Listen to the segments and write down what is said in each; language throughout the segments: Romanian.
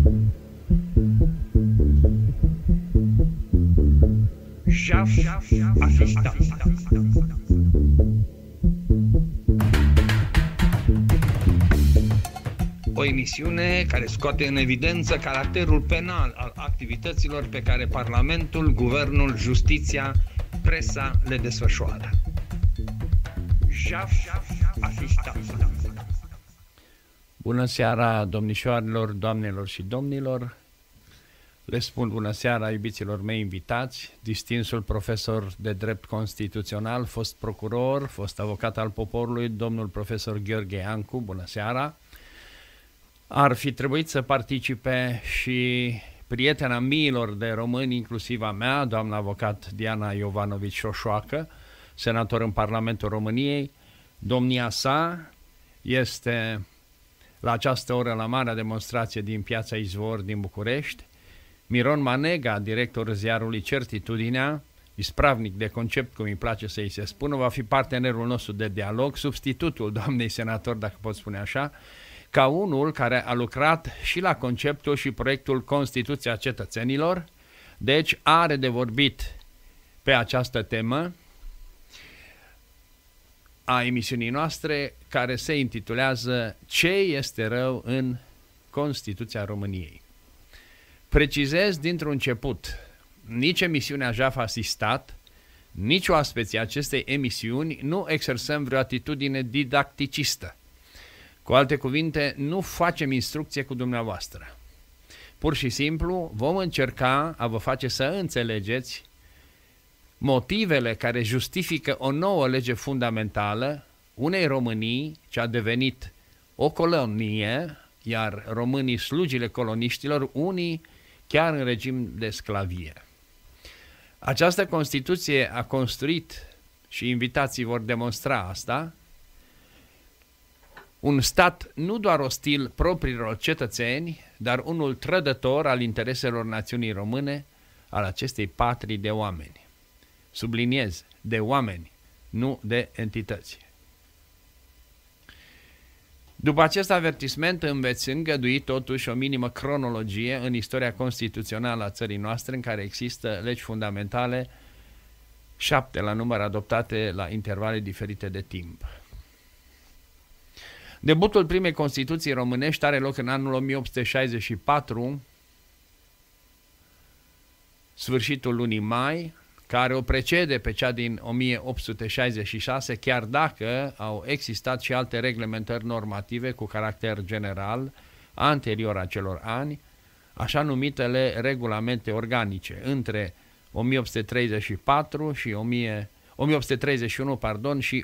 Jaf asistat. O emisiune care scoate în evidență caracterul penal al activităților pe care Parlamentul, Guvernul, Justiția, presa le desfășoară. Jaf asistat. Bună seara, domnișoarelor, doamnelor și domnilor! Le spun bună seara iubiților mei invitați, distinsul profesor de drept constituțional, fost procuror, fost avocat al poporului, domnul profesor Gheorghe Iancu, bună seara! Ar fi trebuit să participe și prietena miilor de români, inclusiv a mea, doamna avocat Diana Iovanovici Șoșoacă, senator în Parlamentul României. Domnia sa este la această oră la marea demonstrație din Piața Izvor din București. Miron Manega, directorul ziarului Certitudinea, ispravnic de concept, cum îi place să-i se spună, va fi partenerul nostru de dialog, substitutul doamnei senator, dacă pot spune așa, ca unul care a lucrat și la conceptul și proiectul Constituția Cetățenilor, deci are de vorbit pe această temă a emisiunii noastre, care se intitulează Ce este rău în Constituția României? Precizez dintr-un început, nici emisiunea Jaf Asistat, nici oaspeții acestei emisiuni nu exersăm vreo atitudine didacticistă. Cu alte cuvinte, nu facem instrucție cu dumneavoastră. Pur și simplu vom încerca a vă face să înțelegeți motivele care justifică o nouă lege fundamentală unei Românii ce a devenit o colonie, iar românii slugile coloniștilor, unii chiar în regim de sclavie. Această Constituție a construit, și invitații vor demonstra asta, un stat nu doar ostil propriilor cetățeni, dar unul trădător al intereselor națiunii române, al acestei patrii de oameni. Subliniez, de oameni, nu de entități. După acest avertisment îmi veți îngădui totuși o minimă cronologie în istoria constituțională a țării noastre, în care există legi fundamentale, 7 la număr, adoptate la intervale diferite de timp. Debutul primei Constituții românești are loc în anul 1864, sfârșitul lunii mai, care o precede pe cea din 1866, chiar dacă au existat și alte reglementări normative cu caracter general anterior acelor ani, așa numitele regulamente organice, între 1834 și 1831 și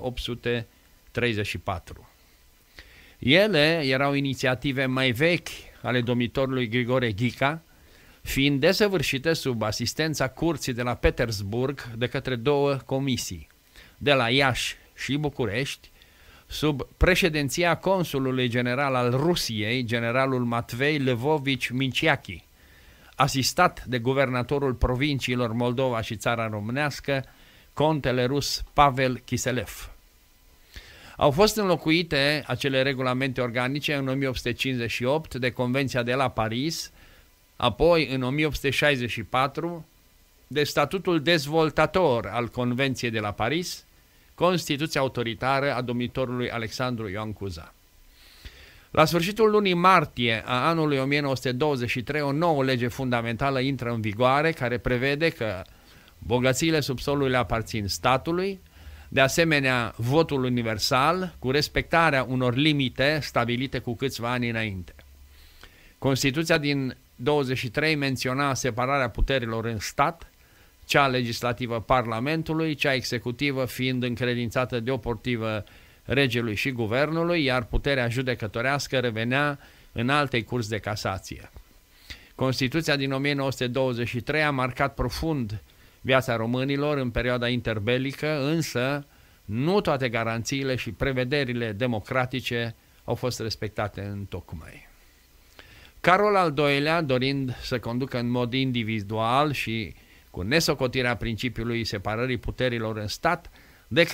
1834. Ele erau inițiative mai vechi ale domnitorului Grigore Ghica, fiind desăvârșite sub asistența curții de la Petersburg de către două comisii, de la Iași și București, sub președinția consulului general al Rusiei, generalul Matvei Lvovici Minciachi, asistat de guvernatorul provinciilor Moldova și Țara Românească, contele rus Pavel Kiselev. Au fost înlocuite acele regulamente organice în 1858 de Convenția de la Paris, apoi în 1864 de statutul dezvoltator al Convenției de la Paris, Constituția autoritară a domnitorului Alexandru Ioan Cuza. La sfârșitul lunii martie a anului 1923, o nouă lege fundamentală intră în vigoare, care prevede că bogățiile subsolului le aparțin statului, de asemenea votul universal, cu respectarea unor limite stabilite cu câțiva ani înainte. Constituția din 23 menționa separarea puterilor în stat, cea legislativă Parlamentului, cea executivă fiind încredințată deopotrivă regelui și guvernului, iar puterea judecătorească revenea în altei curți de casație. Constituția din 1923 a marcat profund viața românilor în perioada interbelică, însă nu toate garanțiile și prevederile democratice au fost respectate întocmai. Carol al II-lea, dorind să conducă în mod individual și cu nesocotirea principiului separării puterilor în stat,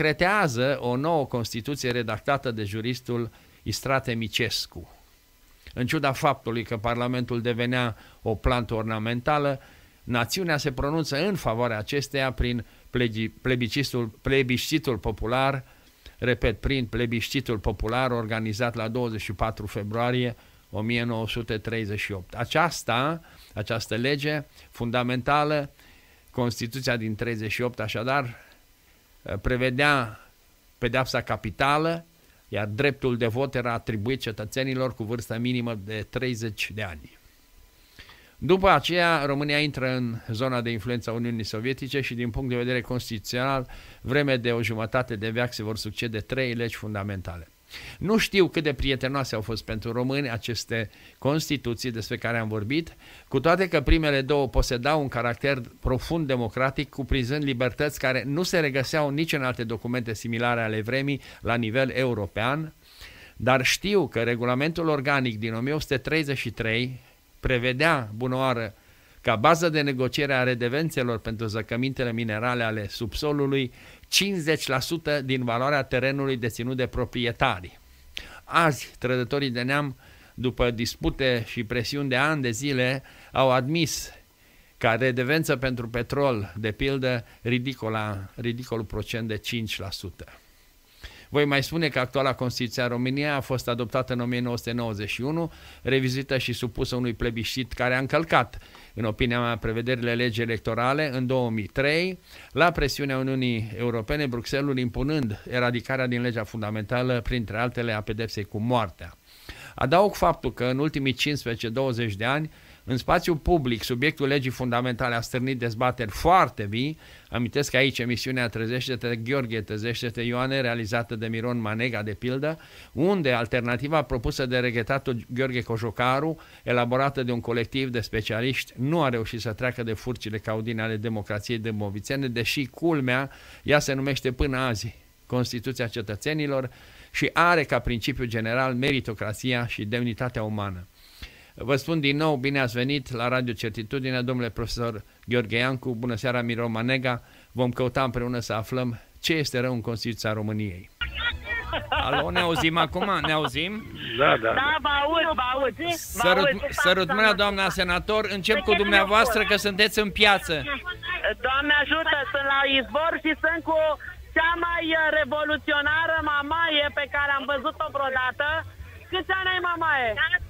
decretează o nouă Constituție redactată de juristul Istrate Micescu. în ciuda faptului că Parlamentul devenea o plantă ornamentală, națiunea se pronunță în favoarea acesteia prin plebiscitul popular, repet, prin plebiscitul popular organizat la 24 februarie 1938. Această lege fundamentală, Constituția din 38, așadar, prevedea pedeapsa capitală, iar dreptul de vot era atribuit cetățenilor cu vârstă minimă de 30 de ani. După aceea, România intră în zona de influență a Uniunii Sovietice și, din punct de vedere constituțional, vreme de o jumătate de veac se vor succede 3 legi fundamentale. Nu știu cât de prietenoase au fost pentru români aceste Constituții despre care am vorbit, cu toate că primele 2 posedau un caracter profund democratic, cuprinzând libertăți care nu se regăseau nici în alte documente similare ale vremii la nivel european, dar știu că regulamentul organic din 1933 prevedea, bunoară, ca bază de negociere a redevențelor pentru zăcămintele minerale ale subsolului 50% din valoarea terenului deținut de proprietari. Azi, trădătorii de neam, după dispute și presiuni de ani de zile, au admis ca redevență pentru petrol, de pildă, ridicolul procent de 5%. Voi mai spune că actuala Constituție a României a fost adoptată în 1991, revizuită și supusă unui plebiscit care a încălcat, în opinia mea, prevederile legii electorale în 2003, la presiunea Uniunii Europene, Bruxelles impunând eradicarea din legea fundamentală, printre altele, a pedepsei cu moartea. Adaug faptul că în ultimii 15-20 de ani, în spațiul public, subiectul legii fundamentale a stârnit dezbateri foarte vii. Amintesc aici emisiunea Trezește-te, Gheorghe, Trezește-te, Ioane, realizată de Miron Manega, de pildă, unde alternativa propusă de regretatul Gheorghe Cojocaru, elaborată de un colectiv de specialiști, nu a reușit să treacă de furcile caudine ale democrației dâmbovițene, deși, culmea, ea se numește până azi Constituția cetățenilor și are ca principiu general meritocrația și demnitatea umană. Vă spun din nou, bine ați venit la Radio Certitudine, domnule profesor Gheorghe Iancu, bună seara, Miron Manega. Vom căuta împreună să aflăm ce este rău în Constituția României. Alo, ne auzim acum? Ne auzim? Da. Da, vă aud. Sărut mâna, doamna senator. Încep cu dumneavoastră, că sunteți în piață. Doamne ajută, sunt la izvor și sunt cu cea mai revoluționară mamaie pe care am văzut-o vreodată. Câți ani ai, mamaie?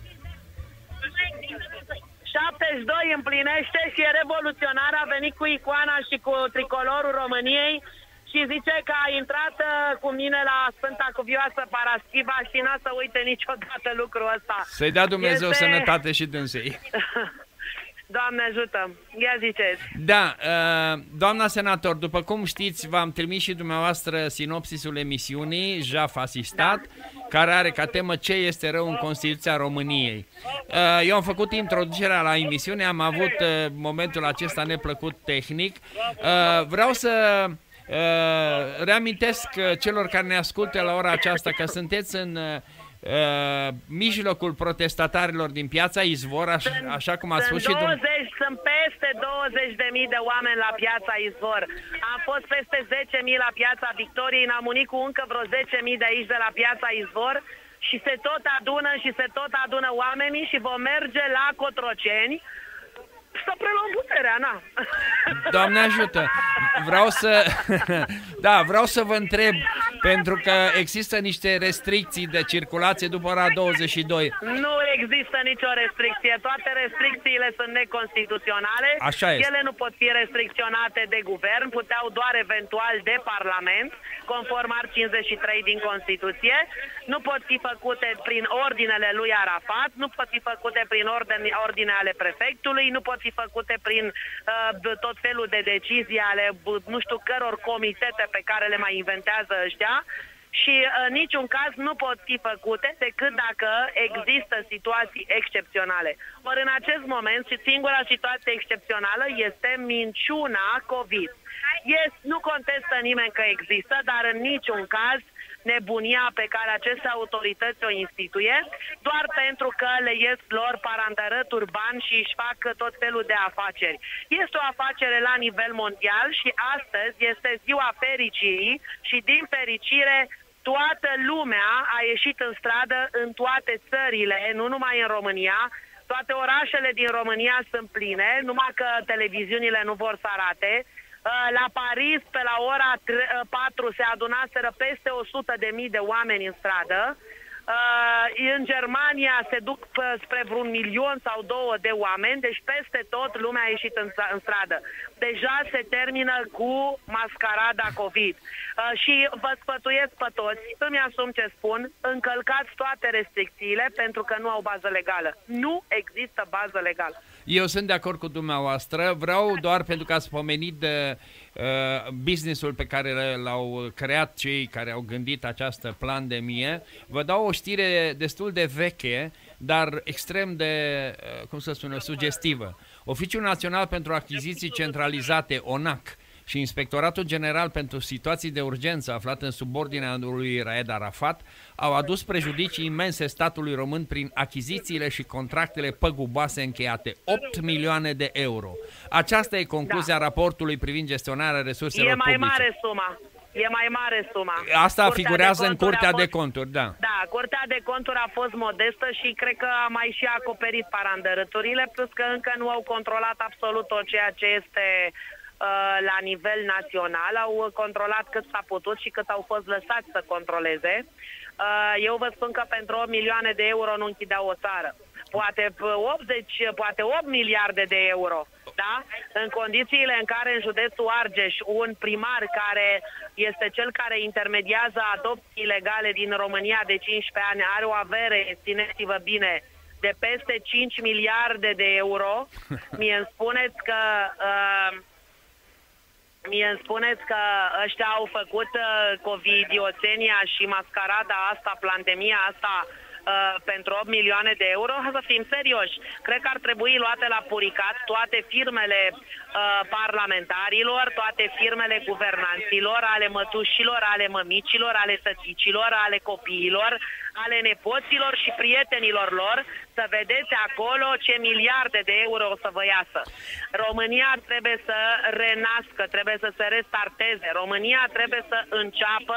72 împlinește și e revoluționar, a venit cu icoana și cu tricolorul României și zice că a intrat cu mine la Sfânta Cuvioasă Paraschiva și n-a să uite niciodată lucrul ăsta. Să-i dea Dumnezeu sănătate și dânsei. Doamne ajută, ia ziceți. Da, doamna senator, după cum știți, v-am trimis și dumneavoastră sinopsisul emisiunii, Jaf Asistat, care are ca temă ce este rău în Constituția României. Eu am făcut introducerea la emisiune, am avut momentul acesta neplăcut tehnic. Vreau să reamintesc celor care ne ascultă la ora aceasta că sunteți în mijlocul protestatarilor din piața Izvor, așa cum a spus și dumneavoastră. Sunt peste 20.000 de oameni la piața Izvor. Am fost peste 10.000 la piața Victoriei, n-am unit cu încă vreo 10.000 de aici de la piața Izvor și se tot adună oamenii și vom merge la Cotroceni să preluăm puterea, na. Doamne ajută! Vreau să vă întreb, pentru că există niște restricții de circulație după ora 22. Nu există nicio restricție. Toate restricțiile sunt neconstituționale. Așa este. Ele nu pot fi restricționate de guvern, puteau doar eventual de Parlament, conform art. 53 din Constituție. Nu pot fi făcute prin ordinele lui Arafat, nu pot fi făcute prin ordine ale prefectului, nu pot fi făcute prin tot felul de decizii ale nu știu căror comitete pe care le mai inventează ăștia și în niciun caz nu pot fi făcute decât dacă există situații excepționale. Ori în acest moment și singura situație excepțională este minciuna COVID. Nu contestă nimeni că există, dar în niciun caz nebunia pe care aceste autorități o instituie, doar pentru că le ies lor parantărături bani și își fac tot felul de afaceri. Este o afacere la nivel mondial și astăzi este ziua fericirii și din fericire toată lumea a ieșit în stradă în toate țările, nu numai în România. Toate orașele din România sunt pline, numai că televiziunile nu vor să arate. La Paris, pe la ora 4, se adunaseră peste 100.000 de oameni în stradă. În Germania se duc spre vreun 1 sau 2 milioane de oameni, deci peste tot lumea a ieșit în stradă. Deja se termină cu mascarada COVID. Și vă sfătuiesc pe toți, îmi asum ce spun, încălcați toate restricțiile pentru că nu au bază legală. Nu există bază legală. Eu sunt de acord cu dumneavoastră, vreau doar pentru că ați pomenit de businessul pe care l-au creat cei care au gândit această pandemie. Vă dau o știre destul de veche, dar extrem de, cum să spun, sugestivă. Oficiul Național pentru Achiziții Centralizate, ONAC, și Inspectoratul General pentru Situații de Urgență, aflat în subordinea lui Raed Arafat, au adus prejudicii imense statului român prin achizițiile și contractele păguboase încheiate, 8 milioane de euro. Aceasta e concluzia raportului privind gestionarea resurselor publice. E mai mare suma. E mai mare suma. Asta figurează în Curtea de Conturi, da. Da, Curtea de Conturi a fost modestă și cred că a mai și acoperit parandărâturile, plus că încă nu au controlat absolut tot ceea ce este la nivel național. Au controlat cât s-a putut și cât au fost lăsați să controleze. Eu vă spun că pentru 8 milioane de euro nu închideau o țară. Poate 8 miliarde de euro. Da? În condițiile în care în județul Argeș un primar care este cel care intermediază adopții ilegale din România de 15 ani are o avere, țineți-vă bine, de peste 5 miliarde de euro, mie îmi spuneți că ăștia au făcut covidiotenia și mascarada asta, pandemia asta, pentru 8 milioane de euro, să fim serioși. Cred că ar trebui luate la puricat toate firmele parlamentarilor, toate firmele guvernanților, ale mătușilor, ale mămicilor, ale tăticilor, ale copiilor, ale nepoților și prietenilor lor, să vedeți acolo ce miliarde de euro o să vă iasă. România trebuie să renască, trebuie să se restarteze. România trebuie să înceapă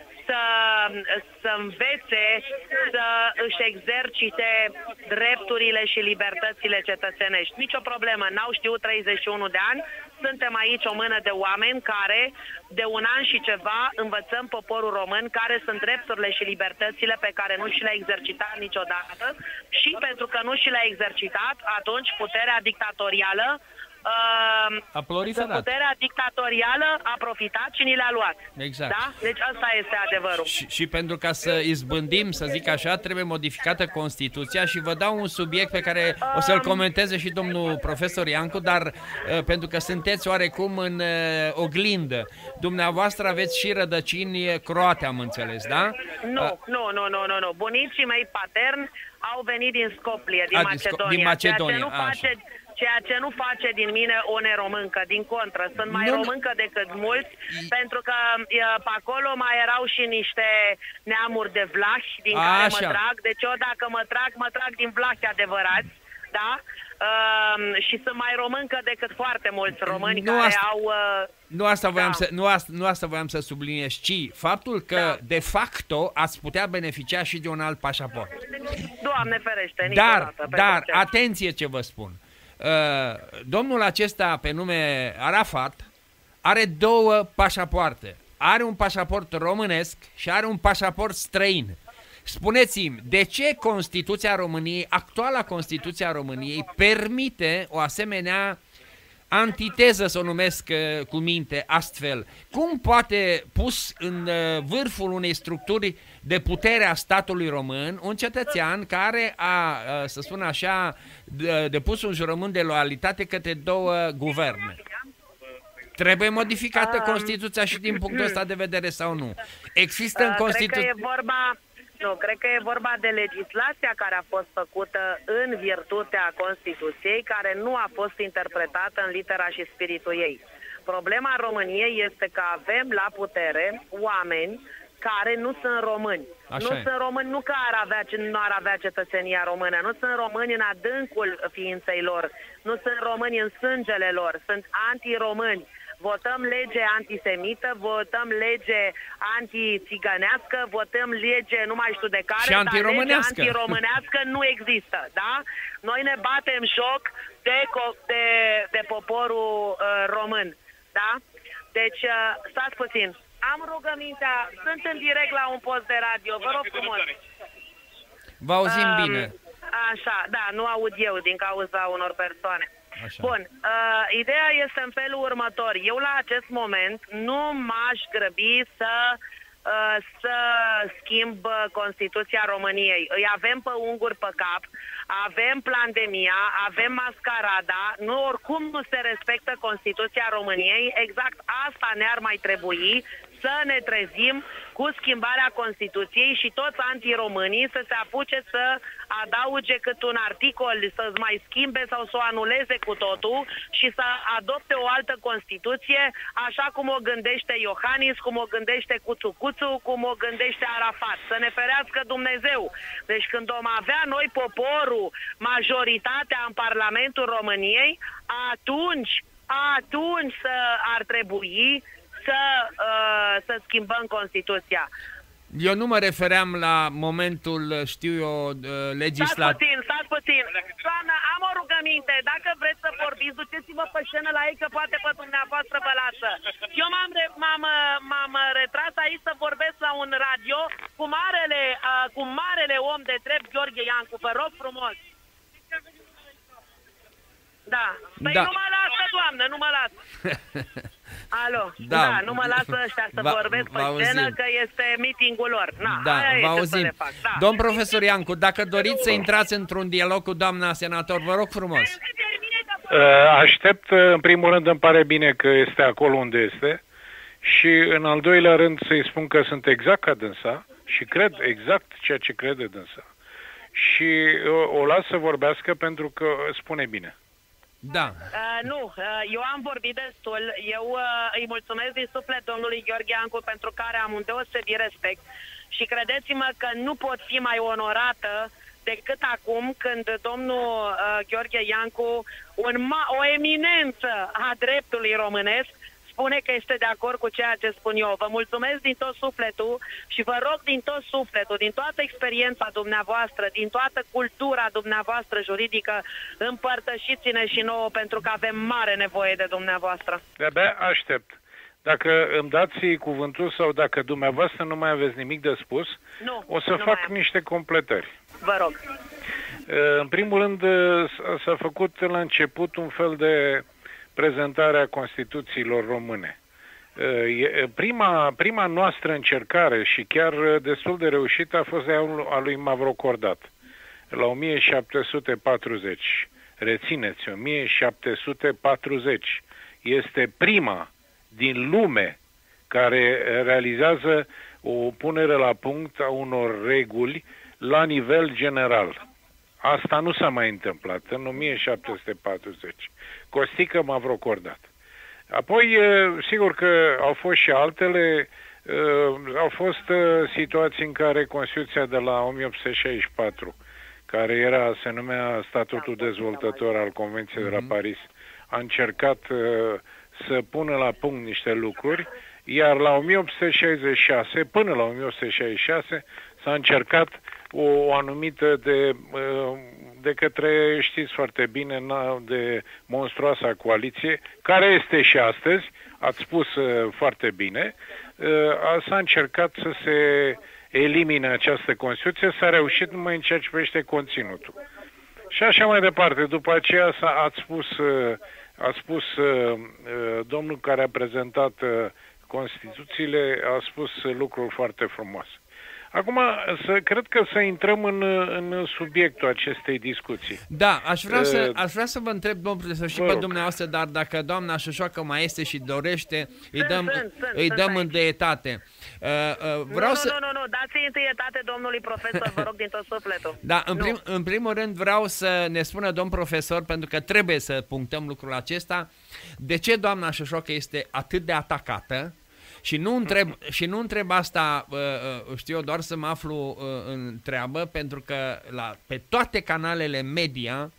să învețe să își exercite drepturile și libertățile cetățenești. Nici o problemă, n-au știut 31 de ani, suntem aici o mână de oameni care de un an și ceva învățăm poporul român care sunt drepturile și libertățile pe care nu și le-a exercitat niciodată și pentru că nu și le-a exercitat, atunci puterea dictatorială puterea dictatorială a profitat și ni le-a luat. Exact. Da? Deci asta este adevărul. Și pentru ca să izbândim, să zic așa, trebuie modificată Constituția și vă dau un subiect pe care o să-l comenteze și domnul profesor Iancu, dar pentru că sunteți oarecum în oglindă. Dumneavoastră aveți și rădăcini croate, am înțeles, da? Nu. Bunicii mei paterni au venit din Scoplie, din Macedonia. Ceea ce nu face din mine o neromâncă, din contră. Sunt mai româncă decât mulți, pentru că pe acolo mai erau și niște neamuri de vlahi din care mă trag. Deci eu dacă mă trag din vlahi adevărați, da? Și sunt mai româncă decât foarte mulți români care au... Nu asta voiam să subliniez, ci faptul că de facto ați putea beneficia și de un alt pașaport. Doamne ferește, niciodată. Dar, atenție ce vă spun. Domnul acesta pe nume Arafat are 2 pașapoarte. Are un pașaport românesc și are un pașaport străin. Spuneți-mi, de ce Constituția României, actuala Constituția României, permite o asemenea antiteză, să o numesc cu minte astfel? Cum poate pus în vârful unei structuri de putere a statului român un cetățean care a, să spun așa, depus un jurământ de loialitate către 2 guverne? Trebuie modificată Constituția și din punctul ăsta de vedere sau nu? Există în Constituție... Cred că e vorba de legislația care a fost făcută în virtutea Constituției, care nu a fost interpretată în litera și spiritul ei. Problema României este că avem la putere oameni care nu sunt români. Sunt români nu că nu ar avea cetățenia română, nu sunt români în adâncul ființei lor, nu sunt români în sângele lor, sunt antiromâni. Votăm lege antisemită, votăm lege anti-țigănească, votăm lege nu mai știu de care, și antiromânească. Dar lege antiromânească nu există, da? Noi ne batem joc de poporul român, da? Deci, stați puțin. Am rugămintea, sunt în direct la un post de radio, vă rog frumos. Vă auzim bine. Așa, da, nu aud eu din cauza unor persoane. Așa. Bun, ideea este în felul următor. Eu la acest moment nu m-aș grăbi să schimb Constituția României. Îi avem pe unguri pe cap, avem pandemia, avem mascarada, nu oricum nu se respectă Constituția României, exact asta ne-ar mai trebui, să ne trezim cu schimbarea Constituției și toți antiromânii să se apuce să adauge cât un articol, să-ți mai schimbe sau să o anuleze cu totul și să adopte o altă Constituție, așa cum o gândește Iohannis, cum o gândește Cuțu, cum o gândește Arafat. Să ne ferească Dumnezeu. Deci când vom avea noi poporul, majoritatea în Parlamentul României, atunci ar trebui să schimbăm Constituția. Eu nu mă refeream la momentul, știu eu, legislativ. Stați puțin. Doamnă, am o rugăminte. Dacă vreți să vorbiți, duceți-vă pe scenă la ei, că poate pe dumneavoastră vă lasă. Eu m-am retras aici să vorbesc la un radio cu marele om de drept, Gheorghe Iancu. Vă rog frumos. Da. Păi da. Nu mă lasă, doamnă, nu mă lasă. Alo, da, nu mă lasă ăștia să vorbesc pe scenă, că este meetingul lor. Vă auzim. Da. Domn profesor Iancu, dacă doriți să intrați într-un dialog cu doamna senator, vă rog frumos. Aștept, în primul rând îmi pare bine că este acolo unde este și în al doilea rând să-i spun că sunt exact ca dânsa și cred exact ceea ce crede dânsa. Și o las să vorbească pentru că spune bine. Da. Nu, eu am vorbit destul. Eu îi mulțumesc din suflet domnului Gheorghe Iancu pentru care am un deosebit respect și credeți-mă că nu pot fi mai onorată decât acum când domnul Gheorghe Iancu, o eminență a dreptului românesc, spune că este de acord cu ceea ce spun eu. Vă mulțumesc din tot sufletul și vă rog din tot sufletul, din toată experiența dumneavoastră, din toată cultura dumneavoastră juridică, împărtășiți-ne și nouă pentru că avem mare nevoie de dumneavoastră. De-abia aștept. Dacă îmi dați cuvântul sau dacă dumneavoastră nu mai aveți nimic de spus, o să fac niște completări. Vă rog. În primul rând s-a făcut la început un fel de prezentarea Constituțiilor române. Prima noastră încercare și chiar destul de reușită a fost a lui Mavrocordat la 1740. Rețineți, 1740. Este prima din lume care realizează o punere la punct a unor reguli la nivel general. Asta nu s-a mai întâmplat în 1740. Costică Mavrocordat. Apoi, sigur că au fost și altele, au fost situații în care Constituția de la 1864, care se numea Statutul Dezvoltător al Convenției de la Paris, a încercat să pună la punct niște lucruri, iar la 1866, până la 1866, s-a încercat o anumită de către, știți foarte bine, de monstruoasa coaliție, care este și astăzi, ați spus foarte bine, s-a încercat să se elimine această Constituție, s-a reușit numai în ceea ce privește conținutul. Și așa mai departe. După aceea ați spus domnul care a prezentat Constituțiile, a spus lucruri foarte frumoase. Acum, cred că să intrăm în subiectul acestei discuții. Da, aș vrea să vă întreb, domnul profesor, și pe dumneavoastră, dar dacă doamna Șoșoacă mai este și dorește, îi dăm întâietate. Nu, dați întâietate domnului profesor, vă rog din tot sufletul. Da, în primul rând vreau să ne spună domn profesor, pentru că trebuie să punctăm lucrul acesta, de ce doamna Șoșoacă este atât de atacată. Și nu întreb asta, știu eu, doar să mă aflu în treabă, pentru că pe toate canalele media,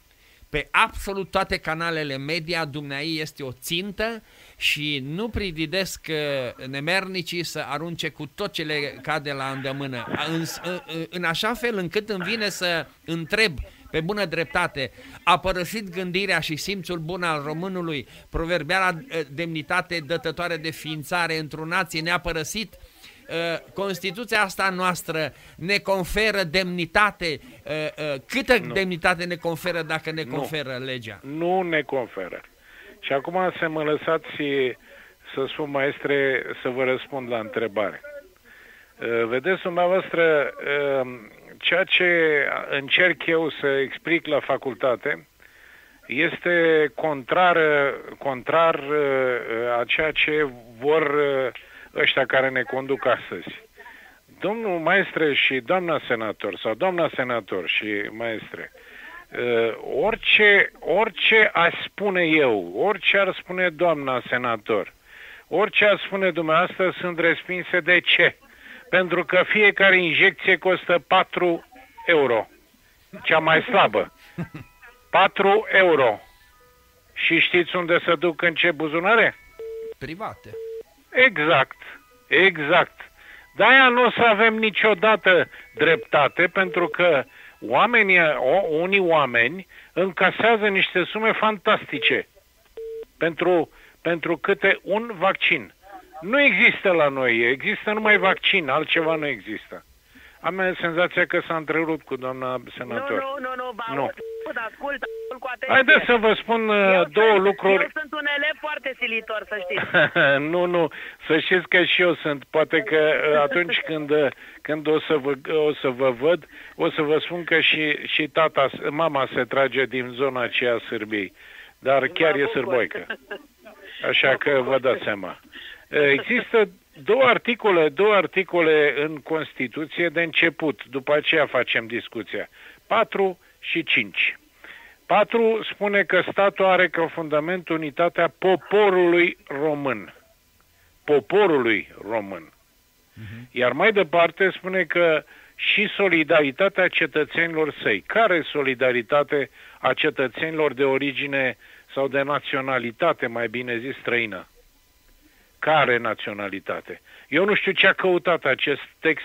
pe absolut toate canalele media, dumneai este o țintă și nu prididesc nemernicii să arunce cu tot ce le cade la îndemână. În așa fel încât îmi vine să întreb pe bună dreptate, a părăsit gândirea și simțul bun al românului, proverbiala demnitate dătătoare de ființare într-o nație ne-a părăsit? Constituția asta noastră ne conferă demnitate? Câtă demnitate ne conferă dacă ne conferă legea? Nu ne conferă. Și acum să mă lăsați să spun, maestre, să vă răspund la întrebare. Vedeți, dumneavoastră, ceea ce încerc eu să explic la facultate este contrar a ceea ce vor ăștia care ne conduc astăzi. Domnul maestre și doamna senator, sau doamna senator și maestre, orice aș spune eu, orice ar spune doamna senator, orice ar spune dumneavoastră, sunt respinse. De ce? Pentru că fiecare injecție costă 4 euro. Cea mai slabă. 4 euro. Și știți unde se duc, în ce buzunare? Private. Exact. De-aia nu o să avem niciodată dreptate, pentru că unii oameni încasează niște sume fantastice pentru câte un vaccin. Nu există la noi, există numai vaccin, altceva nu există. Am senzația că s-a întrerupt cu doamna senator. Nu. Ascult cu atenție. Haideți să vă spun două lucruri. Eu sunt un elev foarte silitor, să știți. Nu, să știți că și eu sunt. Poate că atunci când o să vă văd, o să vă spun că și mama se trage din zona aceea a Sârbiei. Dar chiar e sârboică. Așa că vă dați seama. Există două articole în Constituție de început, după aceea facem discuția. 4 și 5. 4 spune că statul are ca fundament unitatea poporului român. Poporului român. Iar mai departe spune că și solidaritatea cetățenilor săi. Care solidaritate a cetățenilor de origine sau de naționalitate, mai bine zis, străină? Care naționalitate? Eu nu știu ce a căutat acest text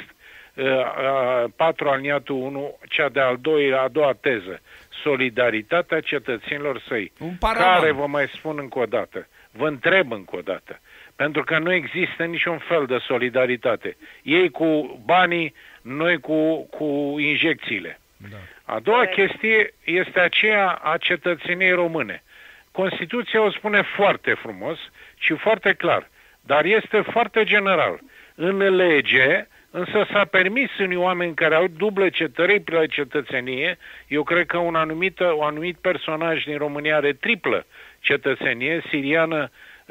4 aliniatul 1, cea de-a doua teză. Solidaritatea cetățenilor săi. Care, vă mai spun încă o dată, vă întreb încă o dată, pentru că nu există niciun fel de solidaritate. Ei cu banii, noi cu injecțiile. Da. A doua chestie este aceea a cetățeniei române. Constituția o spune foarte frumos și foarte clar, dar este foarte general. În lege, însă s-a permis unii oameni care au dublă triplă cetățenie, eu cred că un anumit personaj din România are triplă cetățenie, siriană,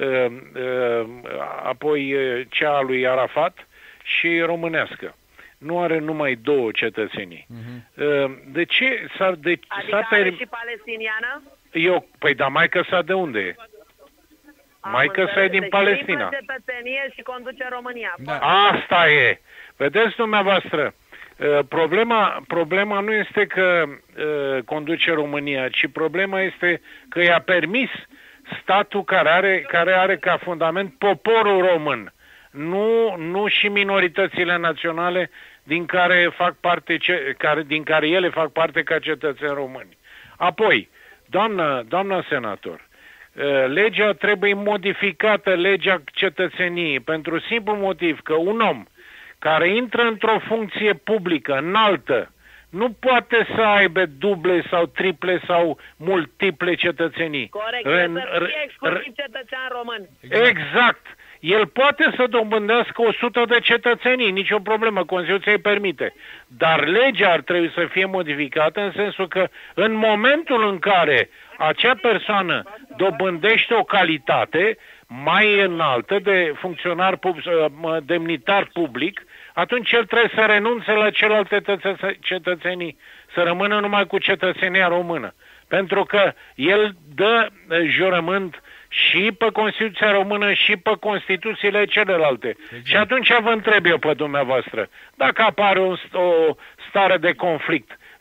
apoi cea a lui Arafat și românească. Nu are numai 2 cetățenii. De ce adică are și palestiniană? Păi da, maică sa de unde e? Maică sa e din Palestina. Cetățenie și conduce România. Da. Asta e. Vedeți dumneavoastră, problema nu este că conduce România, ci problema este că i-a permis statul care are ca fundament poporul român, nu și minoritățile naționale din care ele fac parte ca cetățeni români. Apoi, doamna senator, legea trebuie modificată, legea cetățeniei, pentru simplu motiv că un om care intră într-o funcție publică înaltă nu poate să aibă duble sau triple sau multiple cetățenii. Corect, să fie exclusiv cetățean român. Exact. El poate să dobândească 100 de cetățenii, nicio problemă, Constituția îi permite. Dar legea ar trebui să fie modificată în sensul că în momentul în care acea persoană dobândește o calitate mai înaltă de funcționar demnitar public, atunci el trebuie să renunțe la celelalte cetățenii, să rămână numai cu cetățenia română. Pentru că el dă jurământ și pe Constituția română și pe Constituțiile celelalte. Exact. Și atunci vă întreb eu pe dumneavoastră, dacă apare o stare de conflict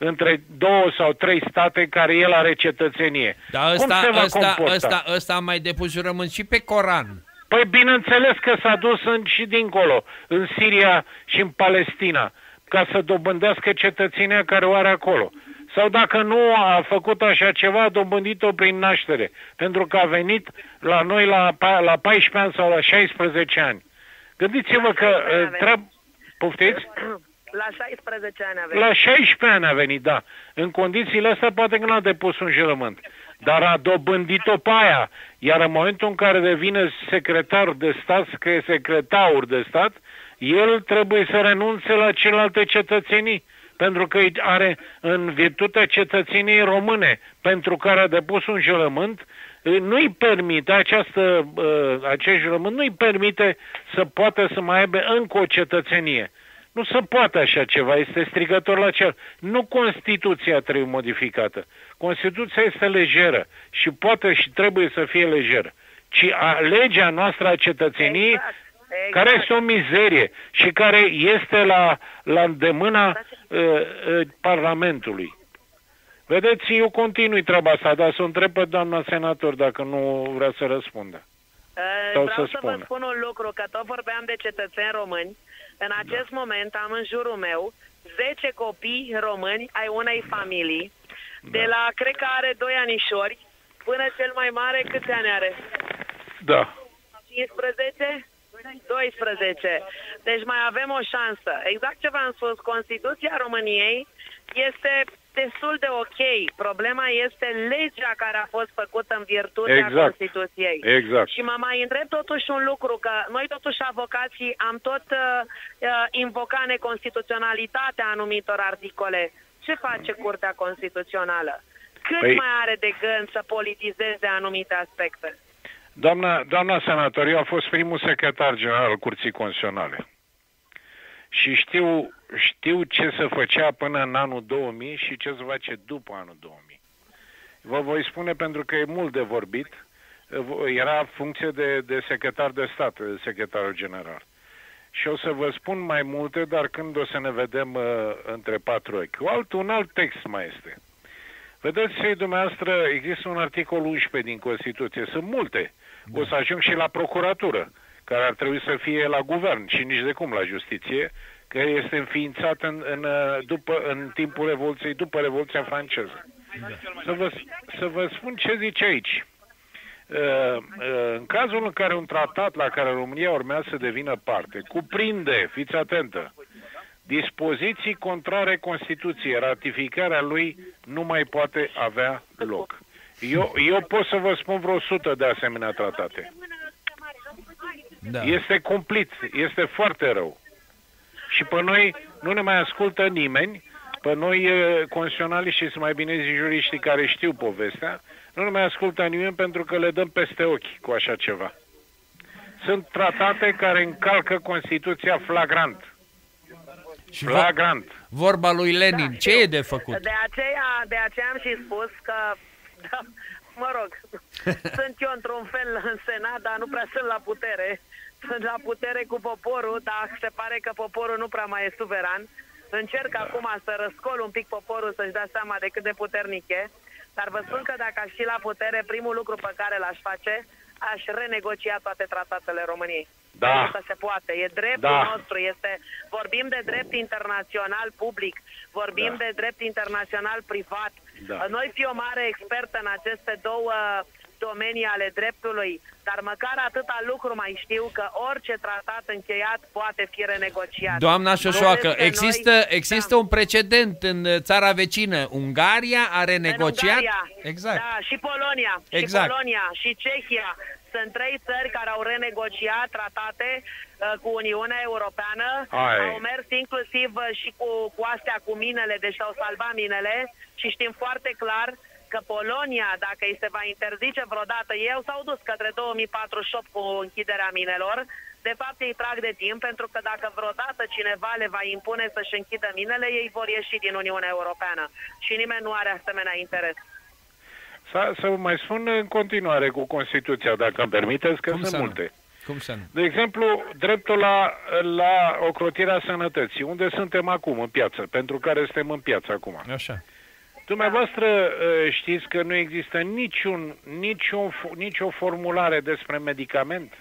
între 2 sau 3 state care el are cetățenie. Dar Cum se va comporta? ăsta a mai depus jurământ și pe Coran. Păi bineînțeles că s-a dus și dincolo, în Siria și în Palestina, ca să dobândească cetățenia care o are acolo. Sau dacă nu a făcut așa ceva, a dobândit-o prin naștere, pentru că a venit la noi la 14 ani sau la 16 ani. Gândiți-vă că poftiți? La 16 ani a venit. La 16 ani a venit, da. În condițiile astea poate că nu a depus un jurământ, dar a dobândit-o pe aia. Iar în momentul în care devine secretar de stat, că e secretar de stat, el trebuie să renunțe la celelalte cetățenii, pentru că are în virtutea cetățeniei române, pentru care a depus un jurământ, nu-i permite acest jurământ, nu-i permite să poată să mai aibă încă o cetățenie. Nu se poate așa ceva, este strigător la cer. Nu Constituția trebuie modificată. Constituția este lejeră și poate și trebuie să fie lejeră, ci legea noastră a cetățeniei, exact. Care este o mizerie și care este la îndemâna Parlamentului. Vedeți, eu continui treaba asta, dar să o întreb pe doamna senator dacă nu vrea să răspundă. Vreau să vă spun un lucru, că tot vorbeam de cetățeni români. În acest moment am în jurul meu 10 copii români ai unei familii, de la, cred că are 2 anișori, până cel mai mare, câți ani are? Da. 15? 12. Deci mai avem o șansă. Exact ce v-am spus, Constituția României este destul de ok. Problema este legea care a fost făcută în virtutea Constituției. Exact. Și mă mai întreb totuși un lucru, că noi totuși avocații am tot invocat neconstituționalitatea anumitor articole. Ce face Curtea Constituțională? Cât mai are de gând să politizeze anumite aspecte? Doamna senator, eu am fost primul secretar general al Curții Constituționale. Și știu ce se făcea până în anul 2000 și ce se face după anul 2000. Vă voi spune pentru că e mult de vorbit. Era funcție de secretar de stat, de secretarul general. Și o să vă spun mai multe, dar când o să ne vedem între 4 ochi. Un alt text mai este. Vedeți, dumneavoastră, există un articol 11 din Constituție. Sunt multe. O să ajung și la procuratură, care ar trebui să fie la guvern și nici de cum la justiție, că este înființat în timpul Revoluției, după Revoluția franceză. Să vă spun ce zice aici. În cazul în care un tratat la care România urmează să devină parte cuprinde, fiți atentă, dispoziții contrare Constituției, ratificarea lui nu mai poate avea loc. Eu pot să vă spun vreo 100 de asemenea tratate. Da. Este cumplit, este foarte rău. Și pe noi nu ne mai ascultă nimeni, pe noi constituționaliștii, și mai bine zi juriștii care știu povestea, nu ne mai ascultă nimeni pentru că le dăm peste ochi cu așa ceva. Sunt tratate care încalcă Constituția flagrant. Și vorba lui Lenin, ce e de făcut? De aceea am și spus că, mă rog, sunt eu într-un fel în Senat, dar nu prea sunt la putere. Sunt la putere cu poporul, dar se pare că poporul nu prea mai e suveran. Încerc acum să răscol un pic poporul să-și dea seama de cât de puternic e. Dar vă spun că dacă aș fi la putere, primul lucru pe care l-aș face, aș renegocia toate tratatele României. Da. Asta se poate. E dreptul nostru. Vorbim de drept internațional public, vorbim de drept internațional privat. Da. Noi fi o mare expertă în aceste două domenii ale dreptului, dar măcar atâta lucru mai știu, că orice tratat încheiat poate fi renegociat. Doamna Șoșoacă, există un precedent în țara vecină. Ungaria a renegociat? Exact. Da, și Polonia. Exact. Și Polonia și Cehia. Sunt 3 țări care au renegociat tratate cu Uniunea Europeană. Au mers inclusiv și cu astea cu minele, deci au salvat minele și știm foarte clar că Polonia, dacă îi se va interzice vreodată, ei s-au dus către 2048 cu închiderea minelor, de fapt ei trag de timp, pentru că dacă vreodată cineva le va impune să-și închidă minele, ei vor ieși din Uniunea Europeană și nimeni nu are asemenea interes. Să vă mai spun în continuare cu Constituția, dacă îmi permiteți, că sunt multe. Cum să nu? De exemplu, dreptul la ocrotirea sănătății, unde suntem acum în piață, pentru care suntem în piață acum. Așa. Dumneavoastră știți că nu există nicio formulare despre medicament?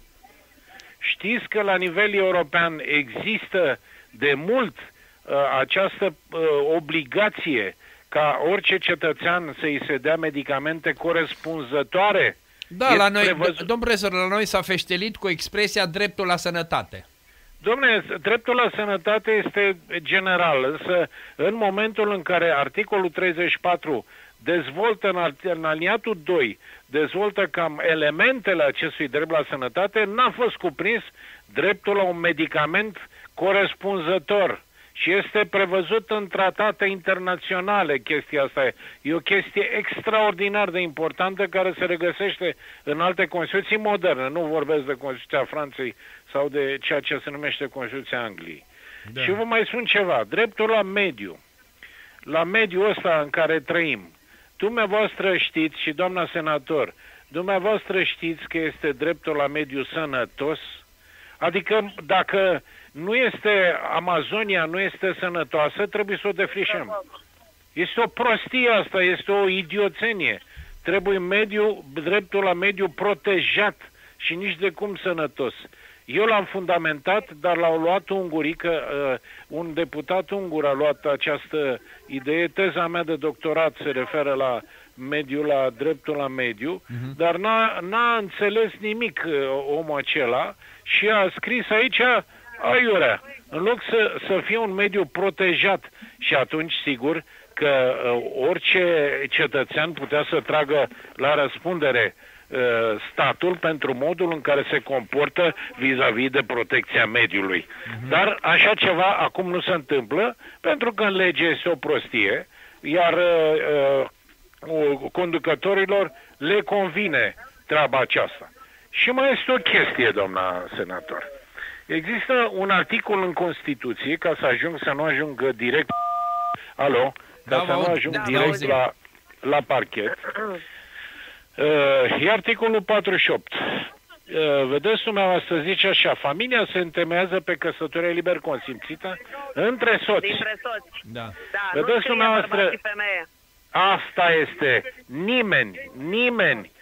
Știți că la nivel european există de mult această obligație ca orice cetățean să-i se dea medicamente corespunzătoare? Da, la noi, domn profesor, la noi s-a feștelit cu expresia dreptul la sănătate. Dom'le, dreptul la sănătate este general, însă în momentul în care articolul 34 dezvoltă în aliniatul 2, dezvoltă cam elementele acestui drept la sănătate, n-a fost cuprins dreptul la un medicament corespunzător. Și este prevăzut în tratate internaționale chestia asta. E o chestie extraordinar de importantă care se regăsește în alte Constituții moderne. Nu vorbesc de Constituția Franței sau de ceea ce se numește Constituția Angliei. Da. Și vă mai spun ceva. Dreptul la mediu. La mediul ăsta în care trăim. Dumneavoastră știți, și doamna senator, dumneavoastră știți că este dreptul la mediu sănătos? Adică dacă nu este Amazonia, nu este sănătoasă, trebuie să o defrișăm. Este o prostie asta, este o idioțenie. Trebuie dreptul la mediu protejat și nici de cum sănătos. Eu l-am fundamentat, dar l-au luat ungurii, că un deputat ungur a luat această idee. Teza mea de doctorat se referă la mediu, la dreptul la mediu, dar n-a înțeles nimic omul acela și a scris aici aiurea, în loc să fie un mediu protejat. Și atunci, sigur, că orice cetățean putea să tragă la răspundere statul pentru modul în care se comportă vis-a-vis de protecția mediului. Dar așa ceva acum nu se întâmplă, pentru că în lege este o prostie, iar conducătorilor le convine treaba aceasta. Și mai este o chestie, doamna senator. Există un articol în Constituție, ca să nu ajung direct... Alo? Ca să nu ajung direct la parchet. E articolul 48. Vedeți, dumneavoastră, zice așa: familia se întemeiază pe căsătorie liber consimțită între soți. Dintre soți. Da. Vedeți, dumneavoastră, asta este. Nimeni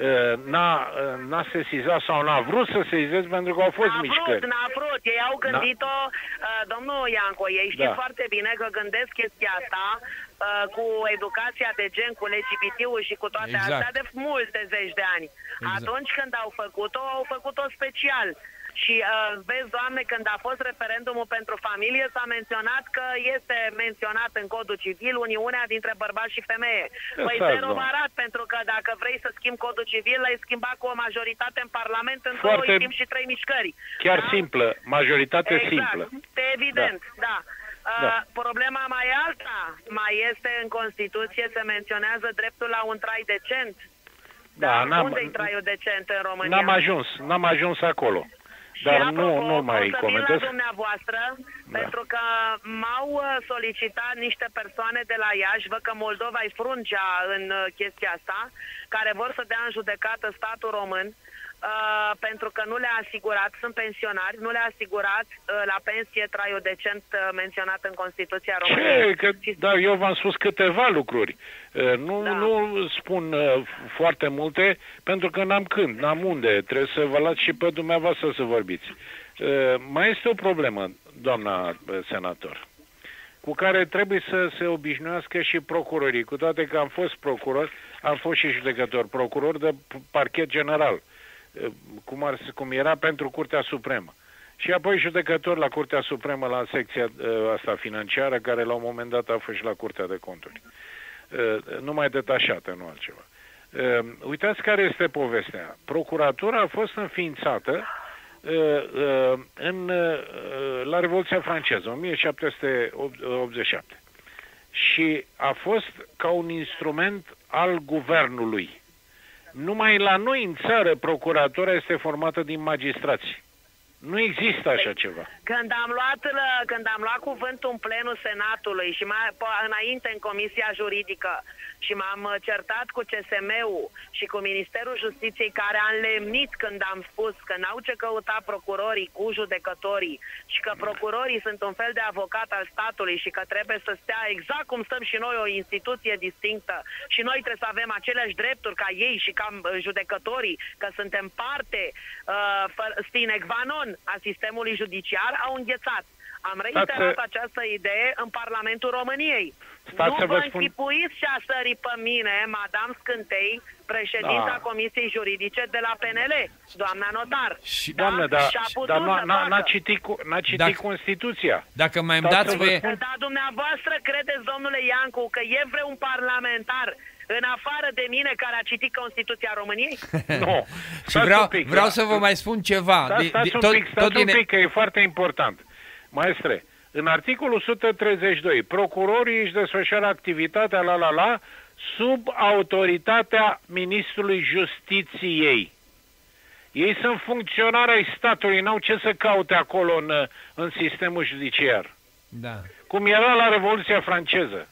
n-a sesizat sau n-a vrut să sesizeze, pentru că au fost mișcări. N-a vrut. Ei au gândit-o, domnul Ianco, ei știu foarte bine că gândesc chestia asta cu educația de gen, cu LGBT-ul și cu toate astea de multe zeci de ani. Atunci când au făcut-o special. Și vezi, Doamne, când a fost referendumul pentru familie, s-a menționat că este menționat în codul civil uniunea dintre bărbat și femeie. Păi zero marat, pentru că dacă vrei să schimbi codul civil, l-ai schimbat cu o majoritate în Parlament în 2 timp și 3 mișcări. Chiar simplă, majoritate simplă. Evident, da. Problema mai e alta. Mai este în Constituție, se menționează dreptul la un trai decent. Unde-i traiul decent în România? N-am ajuns acolo. Dar nu mai comentez. La dumneavoastră, pentru că m-au solicitat niște persoane de la Iași, văd că Moldova-i frungea în chestia asta, care vor să dea în judecată statul român, pentru că nu le-a asigurat, sunt pensionari, nu le-a asigurat la pensie traiul decent menționat în Constituția României. Eu v-am spus câteva lucruri. Nu spun foarte multe, pentru că n-am când, n-am unde. Trebuie să vă las și pe dumneavoastră să vorbiți. Mai este o problemă, doamna senator, cu care trebuie să se obișnuiască și procurorii. Cu toate că am fost procuror, am fost și judecător, procuror de parchet general, cum era pentru Curtea Supremă. Și apoi judecător la Curtea Supremă, la secția asta financiară, care la un moment dat a fost și la Curtea de Conturi. Numai detașată, nu altceva. Uitați care este povestea. Procuratura a fost înființată la Revoluția franceză, 1787. Și a fost ca un instrument al guvernului. Numai la noi în țară procuratura este formată din magistrați. Nu există așa ceva. Când am luat cuvântul în plenul Senatului și înainte în Comisia Juridică și m-am certat cu CSM-ul și cu Ministerul Justiției, care a înlemnit când am spus că n-au ce căuta procurorii cu judecătorii și că procurorii sunt un fel de avocat al statului și că trebuie să stea exact cum stăm și noi, o instituție distinctă, și noi trebuie să avem aceleași drepturi ca ei și ca judecătorii, că suntem parte sine qua non a sistemului judiciar, au înghețat. Am reiterat această idee în Parlamentul României. Nu vă închipuiți ce a sărit pe mine, Madame Scântei, președinta Comisiei Juridice de la PNL, doamna notar. Doamne, dar n-a citit Constituția. Dacă mai îmi dați voie... Dar dumneavoastră credeți, domnule Iancu, că e vreun parlamentar în afară de mine care a citit Constituția României? Nu. Și vreau să vă mai spun ceva. Stați un pic, că e foarte important. Maestre, în articolul 132, procurorii își desfășoară activitatea sub autoritatea Ministrului Justiției. Ei sunt funcționari ai statului, n-au ce să caute acolo în sistemul judiciar. Da. Cum era la Revoluția franceză.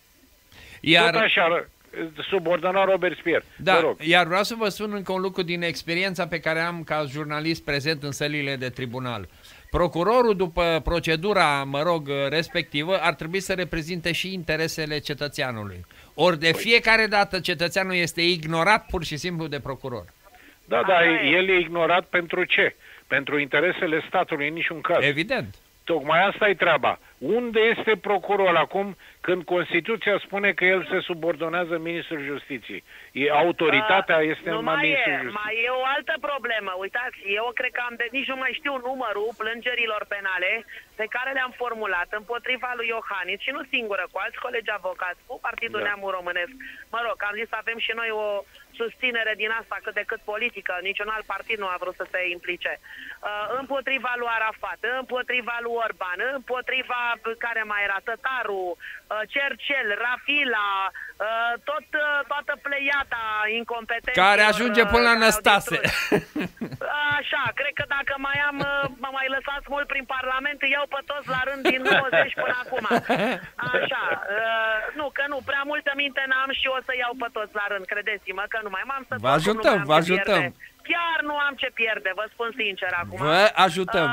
Tot așa, subordonat Robespierre. Da, iar vreau să vă spun încă un lucru din experiența pe care am ca jurnalist prezent în sălile de tribunal. Procurorul, după procedura, respectivă, ar trebui să reprezinte și interesele cetățeanului. Ori de fiecare dată cetățeanul este ignorat pur și simplu de procuror. Da, dar el e ignorat pentru ce? Pentru interesele statului, în niciun caz. Evident. Tocmai asta e treaba. Unde este procurorul acum când Constituția spune că el se subordonează Ministrul Justiției? Autoritatea este numai Ministrul Justiției. Mai e o altă problemă. Uitați, eu cred că nici nu mai știu numărul plângerilor penale pe care le-am formulat împotriva lui Iohannis, și nu singură, cu alți colegi avocați, cu Partidul Neamul Românesc. Mă rog, am zis să avem și noi o susținere din asta cât de cât politică. Niciun alt partid nu a vrut să se implice. Împotriva lui Arafat, împotriva lui Orban, împotriva care mai era Tătaru, Cercel, Rafila, toată pleiata incompetenților. Care ajunge până la Năstase. Așa, cred că dacă mă mai lăsați mult prin Parlament, îi iau pe toți la rând din 90 până acum. Așa, nu, prea multă minte n-am și o să iau pe toți la rând, credeți-mă că nu mai am să... Vă ajutăm. Chiar nu am ce pierde, vă spun sincer acum. Vă ajutăm.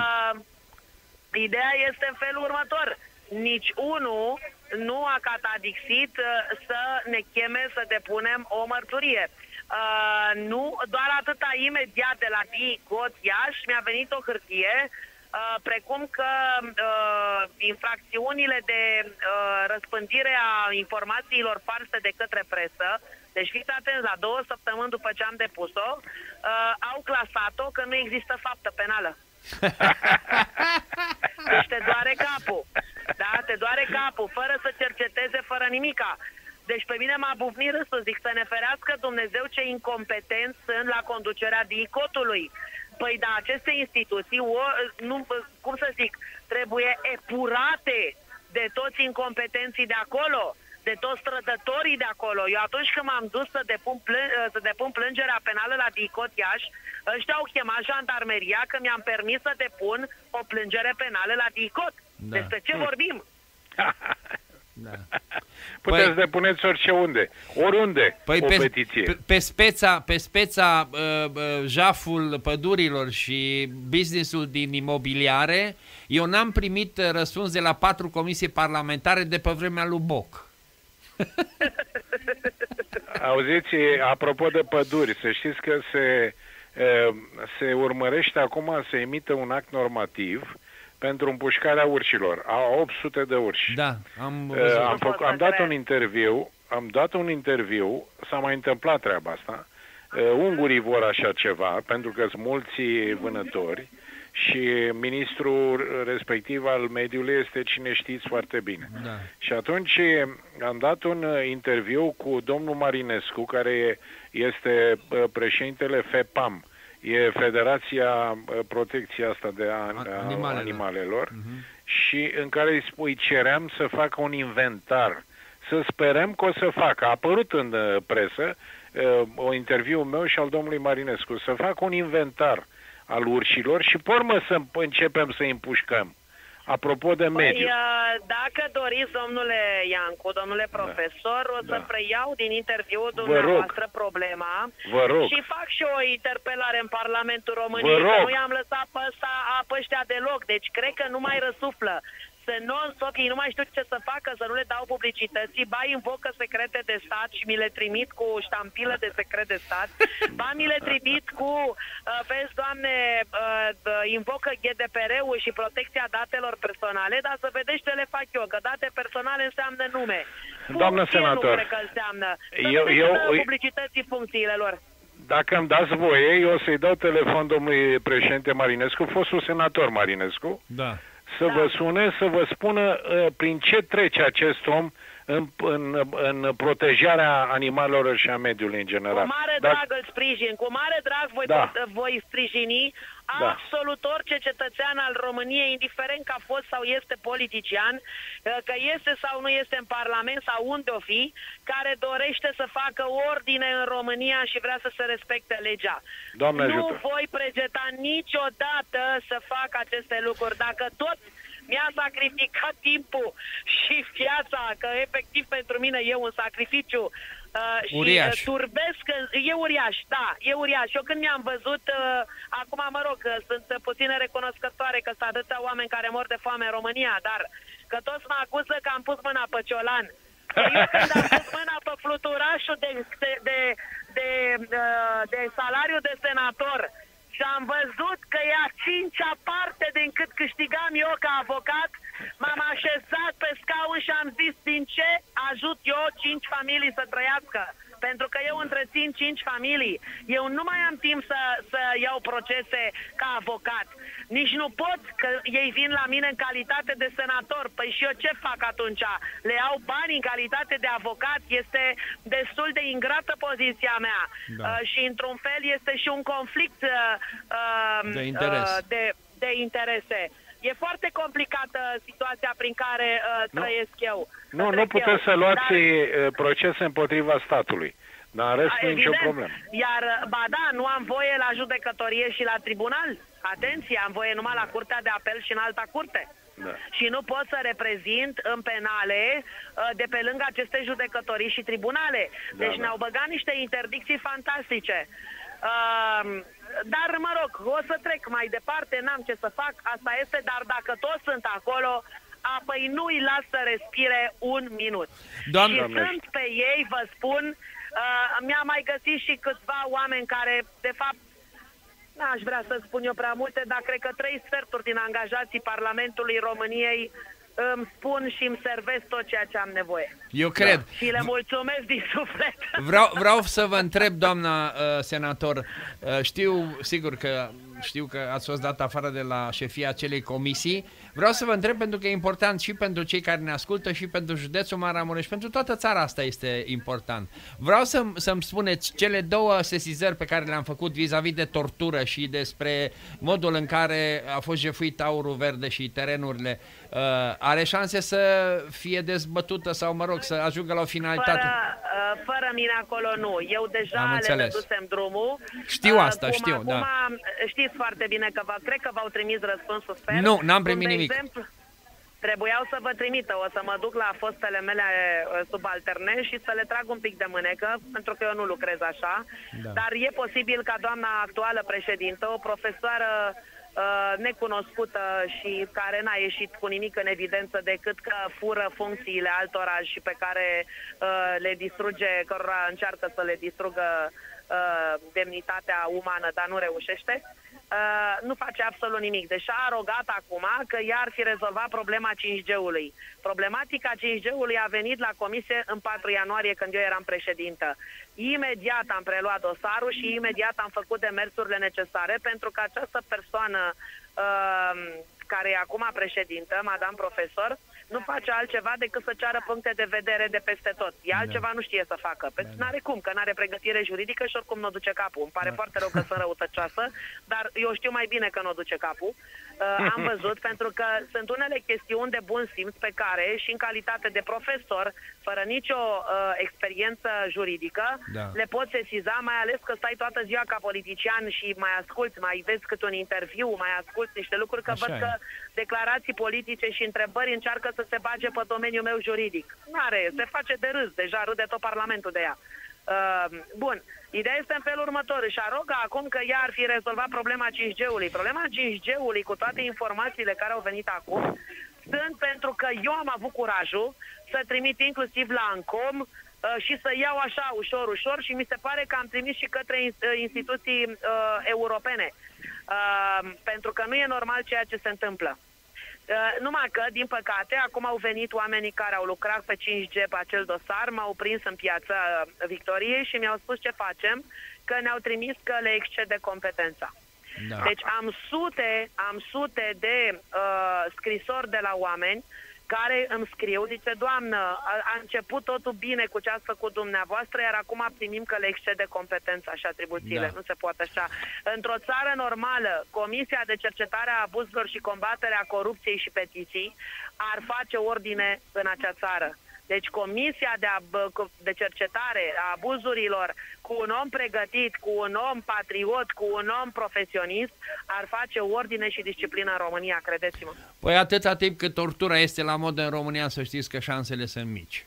Ideea este în felul următor. Nici unul nu a catadixit să ne cheme să depunem o mărturie. Nu, doar atâta, imediat de la DICOT Iași mi-a venit o hârtie precum că infracțiunile de răspândire a informațiilor false de către presă, deci fiți atenți, la 2 săptămâni după ce am depus-o, au clasat-o că nu există faptă penală. Deci te doare capul. Da, te doare capul, fără să cerceteze, fără nimica. Deci pe mine m-a bufnit râsul, zic, să ne ferească Dumnezeu ce incompetenți sunt la conducerea DICOT-ului. Păi da, aceste instituții, cum să zic, trebuie epurate de toți incompetenții de acolo, de toți trădătorii de acolo. Eu atunci când m-am dus să depun plângerea penală la DICOT Iași, ăștia au chemat jandarmeria că mi-am permis să depun o plângere penală la DICOT. Da. Despre ce vorbim? Da. Puteți depuneți oriunde o petiție. Pe speța jaful pădurilor și businessul din imobiliare, eu n-am primit răspuns de la 4 comisii parlamentare de pe vremea lui Boc. Auziți, apropo de păduri, să știți că se urmărește acum să emită un act normativ pentru împușcarea urșilor. Au 800 de urși. Da, am dat un interviu, s-a mai întâmplat treaba asta. Ungurii vor așa ceva, pentru că sunt mulți vânători și ministrul respectiv al mediului este cine știți foarte bine. Da. Și atunci am dat un interviu cu domnul Marinescu, care este președintele FEPAM, e Federația Protecției asta de Animalelor, și în care îi ceream să facă un inventar. Să sperăm că o să facă. A apărut în presă o interviu meu și al domnului Marinescu, să facă un inventar al urșilor și pe urmă să începem să îi împușcăm. Apropo de mediu. Dacă doriți, domnule Iancu, domnule profesor, o să preiau din interviul dumneavoastră dumneavoastră problema și fac și o interpelare în Parlamentul României, că nu i-am lăsat pe ăștia deloc, deci cred că nu mai răsuflă. Non-stop, ei nu mai știu ce să facă, să nu le dau publicității, ba invocă secrete de stat și mi le trimit cu ștampilă de secret de stat, ba mi le trimit cu, vezi, Doamne, invocă GDPR-ul și protecția datelor personale, dar să vedeți ce le fac eu, că date personale înseamnă nume. Doamnă senator, nu cred că înseamnă. Să publicității funcțiile lor. Dacă îmi dați voie, eu o să-i dau telefon domnului președinte Marinescu, fostul senator Marinescu, să vă sune, să vă spună prin ce trece acest om în protejarea animalelor și a mediului în general. Cu mare drag îl sprijin, cu mare drag voi sprijini absolut orice cetățean al României, indiferent că a fost sau este politician, că este sau nu este în Parlament sau unde o fi, care dorește să facă ordine în România și vrea să se respecte legea. Doamne ajută. Nu voi pregeta niciodată să fac aceste lucruri. Dacă tot mi-a sacrificat timpul și viața, că efectiv pentru mine e un sacrificiu și turbesc, e uriaș, e uriaș. Eu când mi-am văzut, acum mă rog, sunt puțin recunoscătoare că sunt atâția oameni care mor de foame în România, dar că toți mă acuză că am pus mâna pe ciolan. Eu când am pus mâna pe fluturașul de salariu de senator și am văzut că e a 5-a parte din cât câștigam eu ca avocat, m-am așezat pe scaun și am zis din ce ajut eu 5 familii să trăiască. Pentru că eu întrețin 5 familii. Eu nu mai am timp să iau procese ca avocat. Nici nu pot, că ei vin la mine în calitate de senator. Păi și eu ce fac atunci? Le iau bani în calitate de avocat? Este destul de ingrată poziția mea. Și într-un fel este și un conflict de interese. E foarte complicată situația prin care trăiesc eu. Nu puteți să luați procese împotriva statului. Dar în rest nu e nicio problemă. Iar, nu am voie la judecătorie și la tribunal. Atenție, am voie numai la Curtea de Apel și în alta curte. Și nu pot să reprezint în penale de pe lângă aceste judecătorii și tribunale. Deci ne-au băgat niște interdicții fantastice. Dar, mă rog, o să trec mai departe, n-am ce să fac, asta este, dar dacă toți sunt acolo, apoi nu-i las să respire un minut. Și sunt pe ei, vă spun, mi-a mai găsit și câțiva oameni care, de fapt, n-aș vrea să spun eu prea multe, dar cred că 3/4 din angajații Parlamentului României îmi spun și îmi servesc tot ceea ce am nevoie. Eu cred. Și le mulțumesc din suflet. Vreau să vă întreb, doamna senator, știu că ați fost dat afară de la șefia acelei comisii. Vreau să vă întreb, pentru că e important și pentru cei care ne ascultă și pentru județul Maramureș, pentru toată țara asta este important. Vreau să-mi spuneți cele 2 sesizări pe care le-am făcut vis-a-vis de tortură și despre modul în care a fost jefuit aurul verde și terenurile. Are șanse să fie dezbătută sau, mă rog, să ajungă la o finalitate? Fără mine acolo nu. Eu deja le dădusem drumul. Știu asta, știu, da. Știți foarte bine că cred că v-au trimis răspunsul, sper. Nu, n-am primit nimic. Exemplu, trebuiau să vă trimită. O să mă duc la fostele mele subalterne și să le trag un pic de mânecă, pentru că eu nu lucrez așa. Dar e posibil ca doamna actuală președintă, o profesoară necunoscută și care n-a ieșit cu nimic în evidență decât că fură funcțiile altora și pe care le distruge, cărora încearcă să le distrugă demnitatea umană, dar nu reușește. Nu face absolut nimic. Deși a arogat acum că ea ar fi rezolvat problema 5G-ului. Problematica 5G-ului a venit la comisie în 4 ianuarie, când eu eram președintă. Imediat am preluat dosarul și imediat am făcut demersurile necesare pentru că această persoană care e acum președintă, madame profesor, nu face altceva decât să ceară puncte de vedere de peste tot. Ea altceva nu știe să facă. Pentru că n-are cum, că n-are pregătire juridică și oricum nu duce capul. Îmi pare foarte rău că sunt răutăcioasă, dar eu știu mai bine că nu duce capul. am văzut, pentru că sunt unele chestiuni de bun simț pe care, și în calitate de profesor, fără nicio experiență juridică, le poți sesiza, mai ales că stai toată ziua ca politician și mai asculți, mai vezi cât un interviu, mai asculți niște lucruri, că văd că declarații politice și întrebări încearcă să se bage pe domeniul meu juridic. N-are, se face de râs, deja râde tot Parlamentul de ea. Bun, ideea este în felul următor. Și aroga acum că ea ar fi rezolvat problema 5G-ului. Problema 5G-ului, cu toate informațiile care au venit acum, sunt pentru că eu am avut curajul să trimit inclusiv la ANCOM și să iau așa ușor, ușor, și mi se pare că am trimis și către instituții europene. Pentru că nu e normal ceea ce se întâmplă. Numai că, din păcate, acum au venit oamenii care au lucrat pe 5G pe acel dosar, m-au prins în Piața Victoriei și mi-au spus ce facem, că ne-au trimis că le excede competența. Da. Deci am sute de scrisori de la oameni care îmi scriu, zice, doamnă, a început totul bine cu ce ați făcut dumneavoastră, iar acum primim că le excede competența și atribuțiile. Da. Nu se poate așa. Într-o țară normală, Comisia de Cercetare a Abuzurilor și Combaterea Corupției și Petiții ar face ordine în acea țară. Deci Comisia de Cercetare a Abuzurilor, cu un om pregătit, cu un om patriot, cu un om profesionist, ar face ordine și disciplină în România, credeți-mă. Păi atâta timp cât tortura este la modă în România, să știți că șansele sunt mici.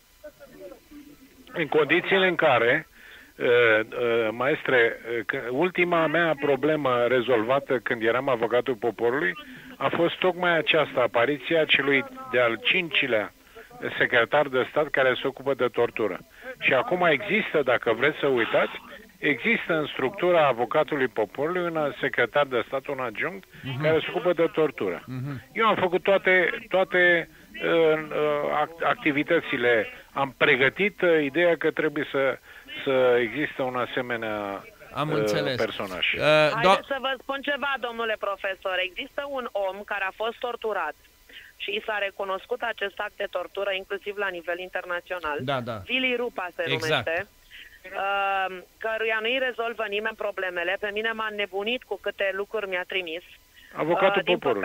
În condițiile în care, maestre, ultima mea problemă rezolvată când eram avocatul poporului a fost tocmai această, apariția celui de-al 5-lea secretar de stat care se ocupă de tortură. Și acum există, dacă vreți să uitați, există în structura avocatului poporului un secretar de stat, un adjunct, care se ocupă de tortură. Eu am făcut toate activitățile, am pregătit ideea că trebuie să există un asemenea personaj. Haideți să vă spun ceva, domnule profesor. Există un om care a fost torturat și i s-a recunoscut acest act de tortură, inclusiv la nivel internațional. Vili Rupa se numește, căruia nu-i rezolvă nimeni problemele. Pe mine m-a nebunit cu câte lucruri mi-a trimis. Avocatul poporului.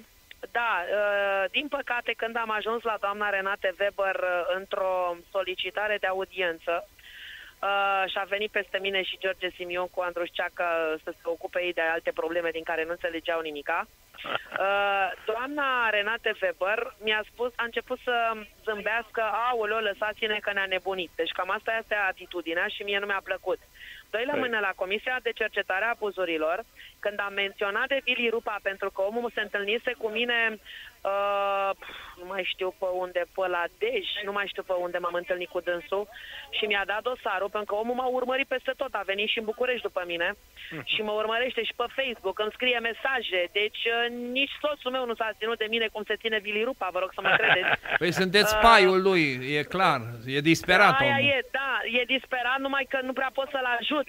Din păcate, când am ajuns la doamna Renate Weber într-o solicitare de audiență, și a venit peste mine și George Simion cu Andrușceacă să se ocupe ei de alte probleme din care nu înțelegeau nimica. Doamna Renate Weber a început să zâmbească, aoleo, lăsați-ne că ne-a nebunit. Deci cam asta este atitudinea și mie nu mi-a plăcut. Doi la mână, la Comisia de Cercetare a Abuzurilor, când am menționat de Vili Rupa, pentru că omul se întâlnise cu mine, nu mai știu pe unde, pe la Dej, nu mai știu pe unde m-am întâlnit cu dânsul, și mi-a dat dosarul, pentru că omul m-a urmărit peste tot, a venit și în București după mine și mă urmărește și pe Facebook, îmi scrie mesaje, deci nici soțul meu nu s-a ținut de mine cum se ține Vili Rupa, vă rog să mă credeți. Păi sunteți spaiul lui, e clar, e disperat omul. E disperat, numai că nu prea pot să-l ajut,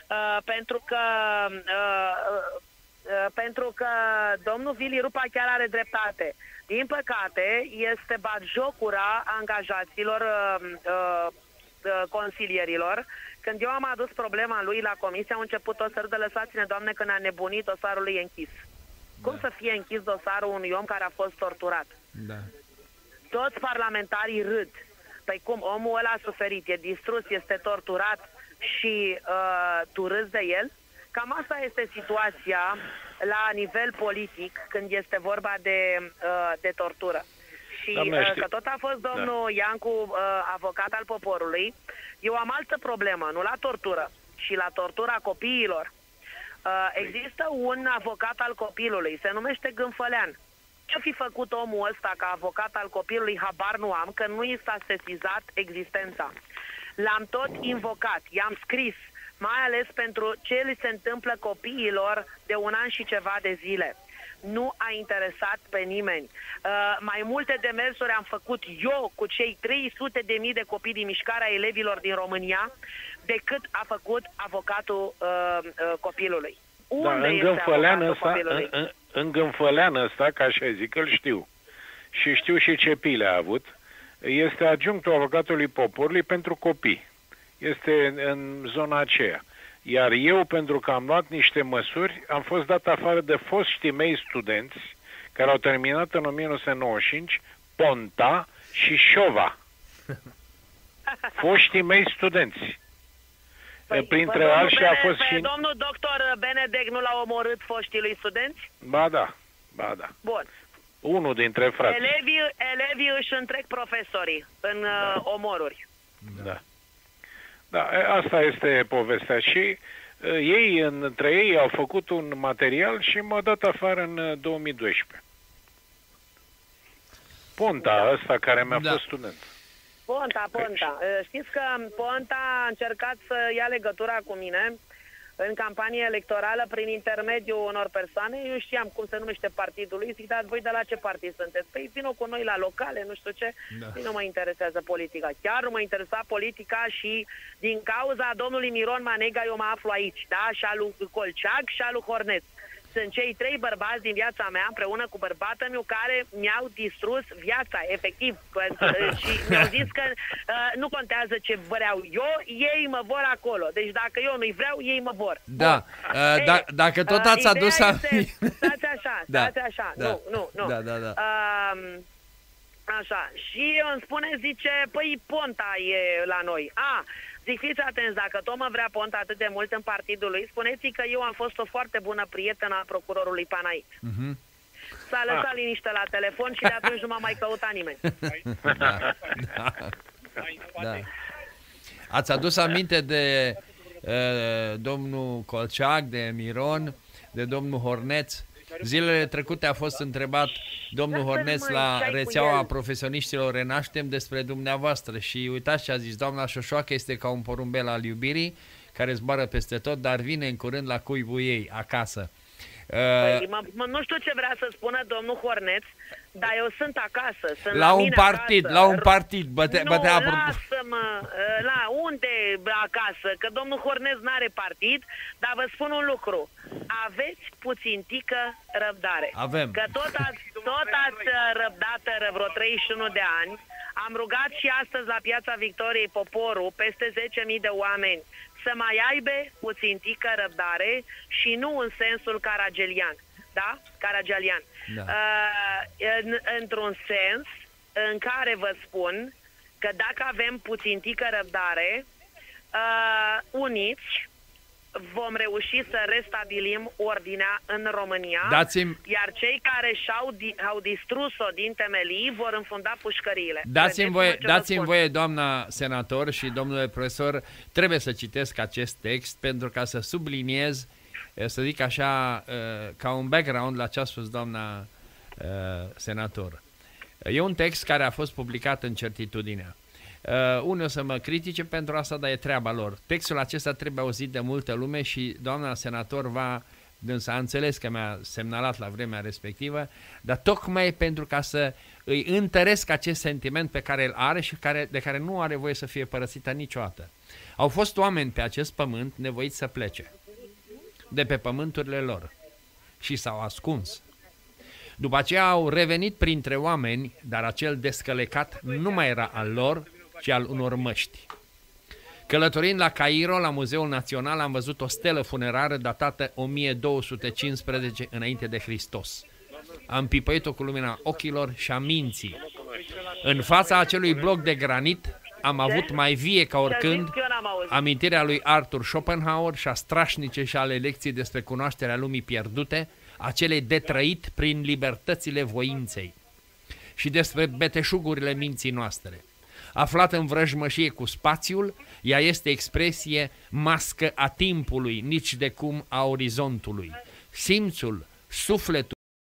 pentru că domnul Vili Rupa chiar are dreptate. Din păcate, este batjocura angajaților consilierilor. Când eu am adus problema lui la comisie, au început o să râdă, lăsați-ne, doamne, că ne-a nebunit, dosarul lui e închis. Cum să fie închis dosarul unui om care a fost torturat? Toți parlamentarii râd. Păi cum, omul ăla a suferit, e distrus, este torturat și tu râzi de el? Cam asta este situația la nivel politic când este vorba de tortură. Și că tot a fost domnul Iancu avocat al poporului, eu am altă problemă, nu la tortură, și la tortura copiilor. Există un avocat al copilului, se numește Gânfălean. Ce-a fi făcut omul ăsta ca avocat al copilului, habar nu am, că nu i s-a sesizat existența. L-am tot invocat, i-am scris, mai ales pentru ce li se întâmplă copiilor de 1 an și ceva de zile. Nu a interesat pe nimeni. Mai multe demersuri am făcut eu cu cei 300.000 de copii din mișcarea elevilor din România decât a făcut avocatul copilului. Unde este avocatul copilului? În Gânfălean ăsta, ca așa zic, îl știu. Și știu și ce pile a avut. Este adjunctul avocatului poporului pentru copii. Este în zona aceea. Iar eu, pentru că am luat niște măsuri, am fost dat afară de foștii mei studenți care au terminat în 1995 Ponta și Șova. Foștii mei studenți. Printre alții a fost și... Domnul doctor Benedek nu l-a omorât foștii lui studenți? Ba da. Bun. Unul dintre frați. Elevii își întrec profesorii în omoruri. Da, asta este povestea. Și ei, între ei, au făcut un material și m-au dat afară în 2012. Ponta ăsta care mi-a fost student. Ponta. Știți că Ponta a încercat să ia legătura cu mine în campanie electorală prin intermediul unor persoane. Eu știam cum se numește partidul lui. Zic, dar voi de la ce partid sunteți? Păi vină cu noi la locale, nu știu ce. Nu mă interesează politica. Chiar nu mă interesa politica și din cauza domnului Miron Manega eu mă aflu aici, da? Și al lui Colceag și al lui Horneț. Sunt cei 3 bărbați din viața mea, împreună cu bărbatul meu, care mi-au distrus viața, efectiv. Și mi-au zis că nu contează ce vreau eu, ei mă vor acolo. Deci dacă eu nu-i vreau, ei mă vor. Da, dacă tot ați adus... Stați așa. Da. Nu. Da. Așa. Și îmi spune, zice, păi Ponta e la noi. Zic, fiți atenți, dacă tot mă vrea Ponta atât de mult în partidul lui, spuneți că eu am fost o foarte bună prietenă a procurorului Panait. S-a lăsat liniște la telefon și de atunci nu m-a mai căutat nimeni. Da. Ați adus aminte de domnul Colceag, de Miron, de domnul Horneț? Zilele trecute a fost întrebat domnul Horneț la rețeaua profesioniștilor Renaștem despre dumneavoastră și uitați ce a zis: doamna Șoșoacă este ca un porumbel al iubirii care zboară peste tot, dar vine în curând la cuibul ei, acasă. Nu știu ce vrea să spună domnul Horneț, dar eu sunt acasă. Sunt la un partid, acasă. La un partid. Lasă-mă, la unde acasă? Că domnul Horneț n-are partid, dar vă spun un lucru. Aveți puțintică răbdare. Avem. Că tot ați răbdat vreo 31 de ani. Am rugat și astăzi la Piața Victoriei poporul, peste 10.000 de oameni, să mai aibă puțintică răbdare și nu în sensul caragelian. Da? Caragelian. Da. Într-un sens în care vă spun că dacă avem puțintică răbdare, uniți, vom reuși să restabilim ordinea în România, iar cei care au distrus-o din temelii vor înfunda pușcăriile. Dați-mi voie, doamna senator și domnule profesor, trebuie să citesc acest text pentru ca să subliniez, să zic așa, ca un background la ce a spus doamna senator. E un text care a fost publicat în Certitudinea. Unii o să mă critice pentru asta, dar e treaba lor. Textul acesta trebuie auzit de multă lume și doamna senator dânsa a înțeles că mi-a semnalat la vremea respectivă, dar tocmai pentru ca să îi întăresc acest sentiment pe care îl are și de care nu are voie să fie părăsită niciodată. Au fost oameni pe acest pământ nevoiți să plece de pe pământurile lor și s-au ascuns. După aceea au revenit printre oameni, dar acel descălecat nu mai era al lor, ci al unor măști. Călătorind la Cairo, la Muzeul Național, am văzut o stelă funerară datată 1215 înainte de Hristos. Am pipăit-o cu lumina ochilor și a minții. În fața acelui bloc de granit am avut mai vie ca oricând amintirea lui Arthur Schopenhauer și a strașnice și ale lecții despre cunoașterea lumii pierdute, acelei de trăit prin libertățile voinței și despre beteșugurile minții noastre. Aflată în vrăjmășie cu spațiul, ea este expresie mască a timpului, nici de cum a orizontului. Simțul, sufletul,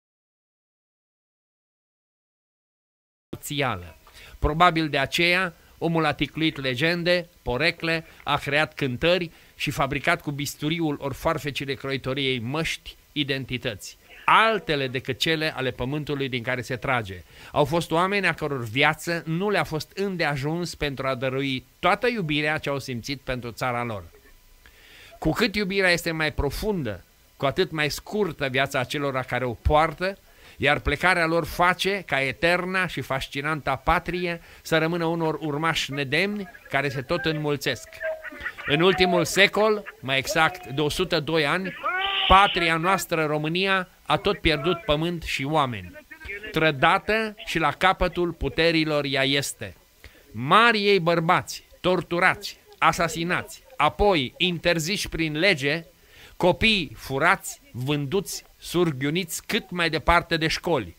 probabil de aceea, omul a ticluit legende, porecle, a creat cântări și fabricat cu bisturiul ori farfecile croitoriei măști, identități, altele decât cele ale pământului din care se trage. Au fost oameni a căror viață nu le-a fost îndeajuns pentru a dărui toată iubirea ce au simțit pentru țara lor. Cu cât iubirea este mai profundă, cu atât mai scurtă viața acelora care o poartă, iar plecarea lor face ca eterna și fascinanta patrie să rămână unor urmași nedemni care se tot înmulțesc. În ultimul secol, mai exact de 102 ani, patria noastră România a tot pierdut pământ și oameni. Trădată și la capătul puterilor ea este. Marii ei bărbați, torturați, asasinați, apoi interziși prin lege, copii furați, vânduți, surghiuniți cât mai departe de școli.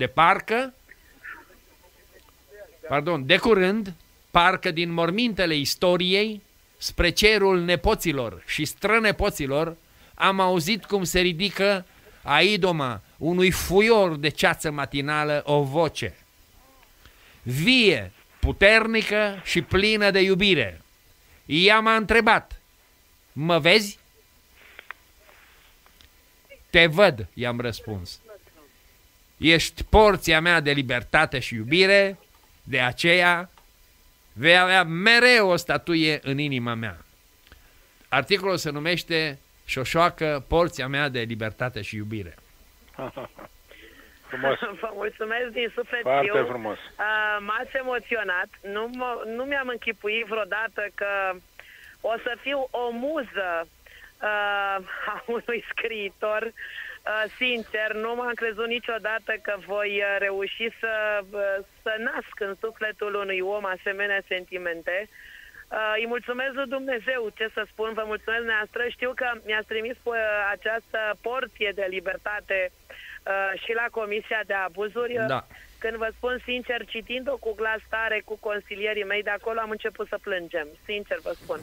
De curând, parcă din mormintele istoriei, spre cerul nepoților și strănepoților, am auzit cum se ridică a idoma unui fuior de ceață matinală o voce. Vie, puternică și plină de iubire. Ea m-a întrebat, mă vezi? Te văd, i-am răspuns. Ești porția mea de libertate și iubire, de aceea vei avea mereu o statuie în inima mea. Articolul se numește Șoșoacă, porția mea de libertate și iubire. Frumos. Vă mulțumesc din suflet. Foarte frumos. M-ați emoționat. Nu mi-am închipuit vreodată că o să fiu o muză a unui scriitor. Sincer, nu m-am crezut niciodată că voi reuși să nasc în sufletul unui om asemenea sentimente. Îi mulțumesc lui Dumnezeu, ce să spun, vă mulțumesc dumneavoastră. Știu că mi-ați trimis această porție de libertate și la Comisia de Abuzuri. Da. Când vă spun sincer, citind-o cu glas tare cu consilierii mei de acolo, am început să plângem. Sincer vă spun.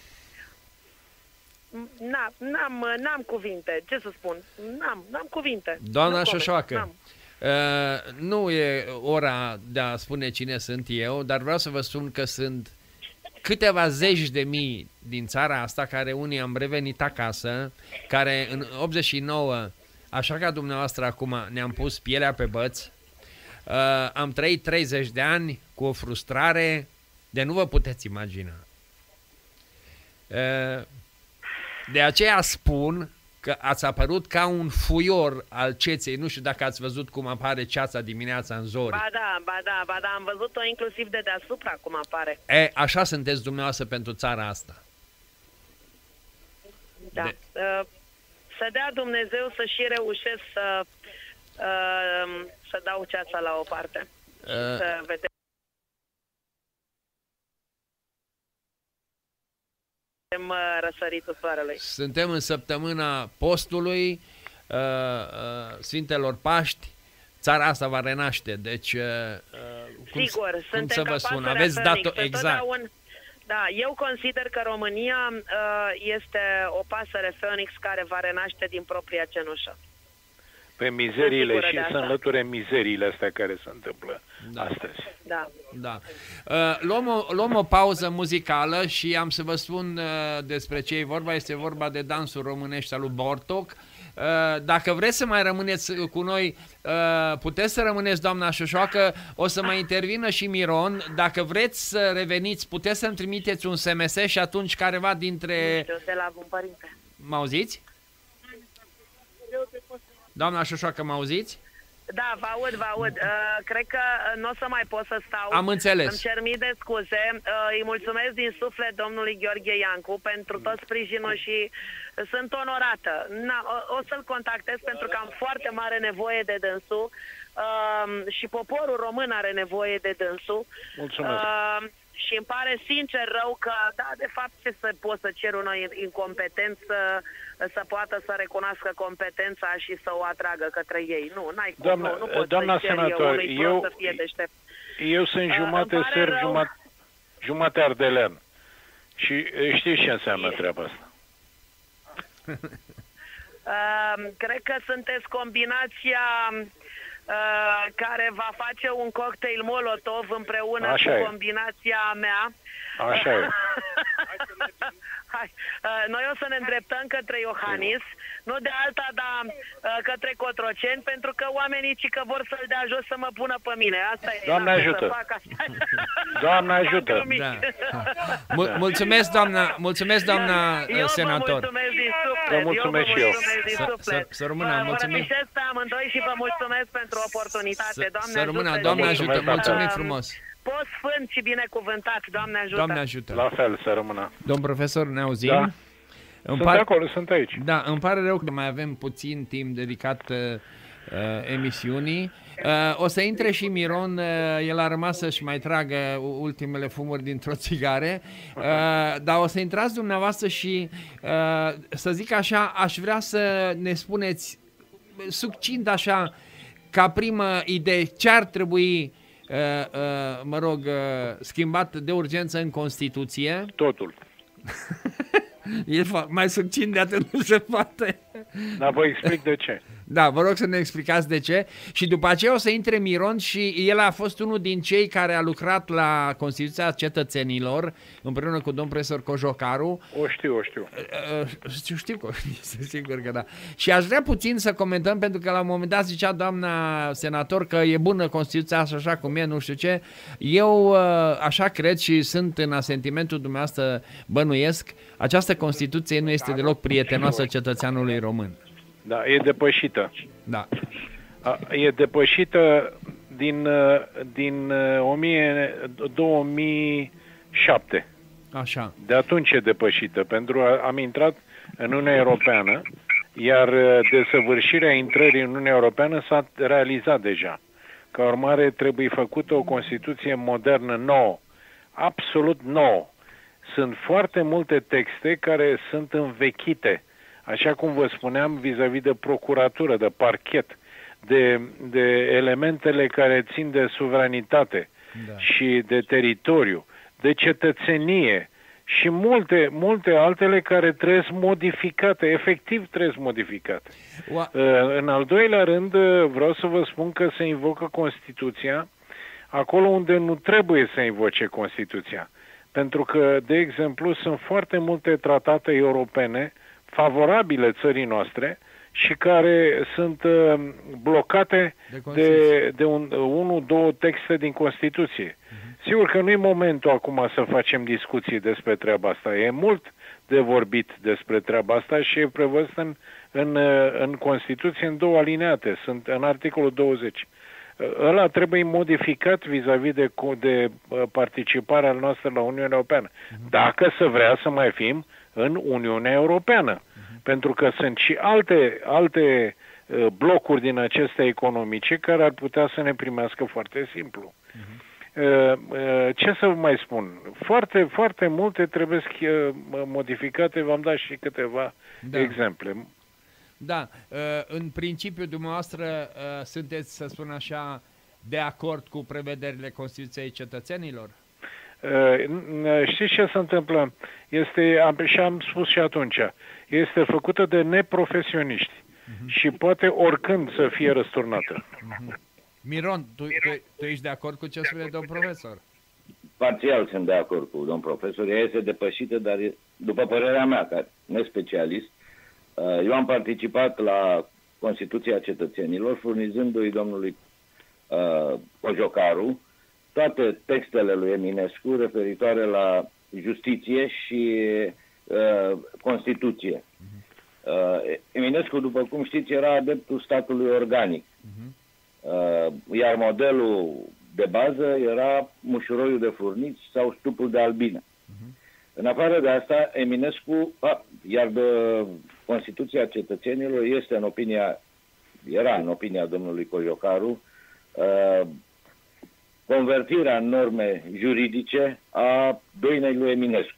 N-am cuvinte, ce să spun? N-am cuvinte. Doamna Șoșoacă, nu e ora de a spune cine sunt eu, dar vreau să vă spun că sunt câteva zeci de mii din țara asta, care unii am revenit acasă, care în 89, așa ca dumneavoastră acum, ne-am pus pielea pe băți, am trăit 30 de ani cu o frustrare de nu vă puteți imagina. De aceea spun că ați apărut ca un fuior al ceței. Nu știu dacă ați văzut cum apare ceața dimineața în zori. Ba da, am văzut-o inclusiv de deasupra cum apare. Așa sunteți dumneavoastră pentru țara asta. Da. Să dea Dumnezeu să și reușesc să dau ceața la o parte. Să vedem. Răsăritul soarelui. Suntem în săptămâna postului, Sfintelor Paști, țara asta va renaște, deci sigur, cum să vă spun, aveți dat exact. Da, eu consider că România este o pasăre Phoenix care va renaște din propria cenușă. Pe mizeriile și să înlăture mizeriile astea care se întâmplă astăzi. Da. Luăm o pauză muzicală și am să vă spun despre ce e vorba. Este vorba de dansul românești al lui Bortoc. Dacă vreți să mai rămâneți cu noi, puteți să rămâneți, doamna Șoșoacă. O să mai intervină și Miron. Dacă vreți să reveniți, puteți să-mi trimiteți un SMS și atunci careva dintre... de la Bun Părinte. Mă auziți? Doamna Șoșoacă, mă auziți? Da, vă aud. Cred că nu o să mai pot să stau. Am înțeles. Îmi cer mii de scuze. Îi mulțumesc din suflet domnului Gheorghe Iancu pentru tot sprijinul și sunt onorată. O să-l contactez pentru că am foarte mare nevoie de dânsul și poporul român are nevoie de dânsul. Mulțumesc. Și îmi pare sincer rău că, da, de fapt, ce să pot să cer unui incompetent să poată să recunoască competența și să o atragă către ei. Nu, n-ai cum, nu pot să cer senator, eu să fie deștept. Eu sunt jumate sârb, jumate ardelean. Și știți ce înseamnă treaba asta? Cred că sunteți combinația care va face un cocktail Molotov împreună cu combinația mea. Așa e. Hai. Noi o să ne îndreptăm către Iohannis, nu de alta, dar către Cotroceni, pentru că oamenii că vor să-l dea jos să mă pună pe mine. Asta e. Doamne ajută! Doamne ajută! Da. Mulțumesc, doamna eu senator. Vă mulțumesc din suflet. Vă mulțumesc și eu. Să rămână, mulțumim. Vă rămâșesc pe amândoi și vă mulțumesc pentru oportunitate. Doamne să rămână, ajută! Doamne ajută, mulțumim frumos! post sfânt și binecuvântat. Doamne ajută! Doamne ajută! La fel, să rămână. Domn profesor, ne auzim? Da. Sunt de acolo, sunt aici. Da, îmi pare rău că mai avem puțin timp dedicat emisiunii. O să intre și Miron, el a rămas să-și mai tragă ultimele fumuri dintr-o țigare, dar o să intrați dumneavoastră și, să zic așa, aș vrea să ne spuneți succint așa, ca primă idee, ce ar trebui, schimbat de urgență în Constituție? Totul. E mai succint de atât nu se poate. Dar vă explic de ce. Da, vă rog să ne explicați de ce. Și după aceea o să intre Miron și el a fost unul din cei care a lucrat la Constituția Cetățenilor împreună cu domnul profesor Cojocaru. O știu. Știu, sigur că da. Și aș vrea puțin să comentăm, pentru că la un moment dat zicea doamna senator că e bună Constituția așa cum e, nu știu ce. Eu așa cred și sunt în asentimentul dumneavoastră, bănuiesc, această Constituție nu este deloc prietenoasă cetățeanului român. Da, e depășită. Da. E depășită din 2007. Așa. De atunci e depășită, pentru că am intrat în Uniunea Europeană, iar desăvârșirea intrării în Uniunea Europeană s-a realizat deja. Ca urmare, trebuie făcută o Constituție modernă nouă, absolut nouă. Sunt foarte multe texte care sunt învechite, așa cum vă spuneam, vis-a-vis de procuratură, de parchet, de elementele care țin de suveranitate și de teritoriu, de cetățenie și multe altele care trebuie modificate, efectiv trebuie modificate. În al doilea rând, vreau să vă spun că se invocă Constituția acolo unde nu trebuie să invoce Constituția. Pentru că, de exemplu, sunt foarte multe tratate europene favorabile țării noastre și care sunt blocate de unul, două texte din Constituție. Sigur că nu e momentul acum să facem discuții despre treaba asta. E mult de vorbit despre treaba asta și e prevăzut în Constituție în două alineate. Sunt în articolul 20. Ăla trebuie modificat vis-a-vis de participarea noastră la Uniunea Europeană. Dacă se vrea să mai fim în Uniunea Europeană. Pentru că sunt și alte blocuri din acestea economice care ar putea să ne primească foarte simplu. Ce să vă mai spun? Foarte, foarte multe trebuie modificate, v-am dat și câteva exemple. Da, în principiu dumneavoastră sunteți, să spun așa, de acord cu prevederile Constituției Cetățenilor? Știți ce se întâmplă? Și am spus și atunci, este făcută de neprofesioniști și poate oricând să fie răsturnată. Miron, tu ești de acord cu ce spune domn profesor? Parțial sunt de acord cu domn profesor. Ea este depășită, dar după părerea mea, ca nespecialist, eu am participat la Constituția Cetățenilor, furnizându-i domnului Cojocaru toate textele lui Eminescu referitoare la justiție și Constituție. Eminescu, după cum știți, era adeptul statului organic. Iar modelul de bază era mușuroiul de furnici sau stupul de albină. În afară de asta, Eminescu, iar de Constituția Cetățenilor era în opinia domnului Cojocaru, convertirea în norme juridice a doinei lui Eminescu.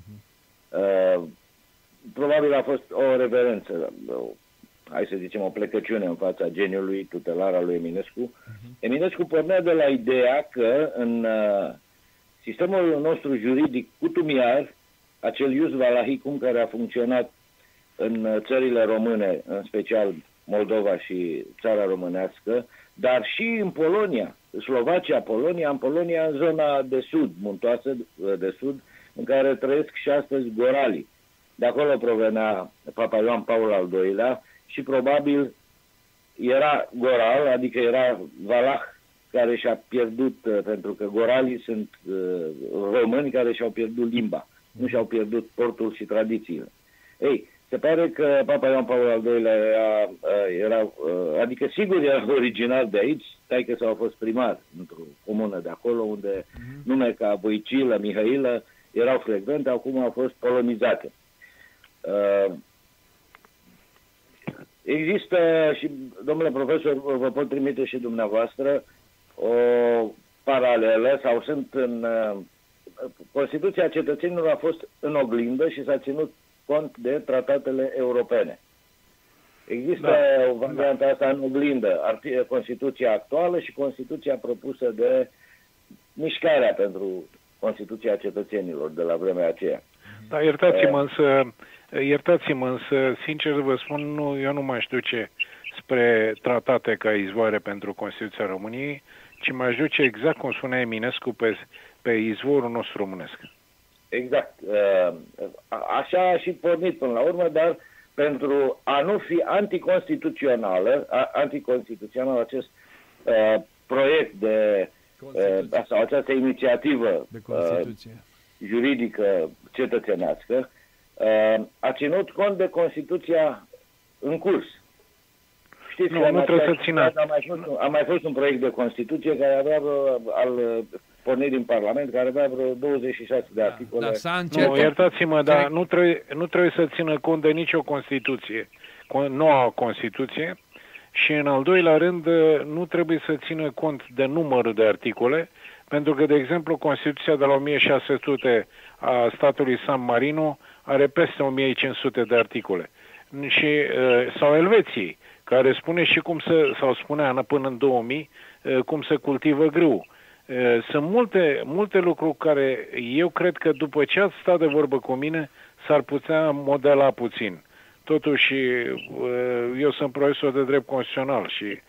Probabil a fost o reverență, hai să zicem o plecăciune în fața geniului tutelar al lui Eminescu. Eminescu pornea de la ideea că în sistemul nostru juridic cutumiar, acel ius valahicum care a funcționat în țările române, în special Moldova și țara românească, dar și în Polonia, Slovacia, Polonia, în zona de sud, muntoasă de sud, în care trăiesc și astăzi goralii. De acolo provenea Papa Ioan Paul al II-lea și probabil era goral, adică era valah care și-a pierdut, pentru că goralii sunt români care și-au pierdut limba, nu și-au pierdut portul și tradițiile. Ei, se pare că Papa Ioan Paul al II-lea era, adică sigur era original de aici, taică sau a fost primar într-o comună de acolo, unde nume ca Voicilă, Mihailă erau frecvente, acum au fost polonizate. Există și, domnule profesor, vă pot trimite și dumneavoastră o paralelă, sau sunt în... Constituția cetățenilor a fost în oglindă și s-a ținut cont de tratatele europene. Există o variantă asta în oglindă, Constituția actuală și Constituția propusă de Mișcarea pentru Constituția cetățenilor de la vremea aceea. Da, iertați-mă însă, sincer să vă spun, eu nu m-aș duce spre tratate ca izvoare pentru Constituția României, ci m-aș duce exact cum spunea Eminescu pe izvorul nostru românesc. Exact. Așa a și pornit până la urmă, dar pentru a nu fi anticonstituțional acest proiect de sau această inițiativă juridică cetățenească a ținut cont de Constituția în curs. Știți că nu trebuie să țină. A mai fost un proiect de Constituție care avea al pornit din Parlament, care avea vreo 26 de articole. Nu, iertați-mă, dar nu trebuie să țină cont de nicio Constituție, noua Constituție, și în al doilea rând nu trebuie să țină cont de numărul de articole, pentru că, de exemplu, Constituția de la 1600 a statului San Marino are peste 1500 de articole. Și, sau Elveției, care spune și cum sau spunea până în 2000, cum se cultivă grâu. Sunt multe lucruri care eu cred că după ce ați stat de vorbă cu mine s-ar putea modela puțin. Totuși, eu sunt profesor de drept constituțional și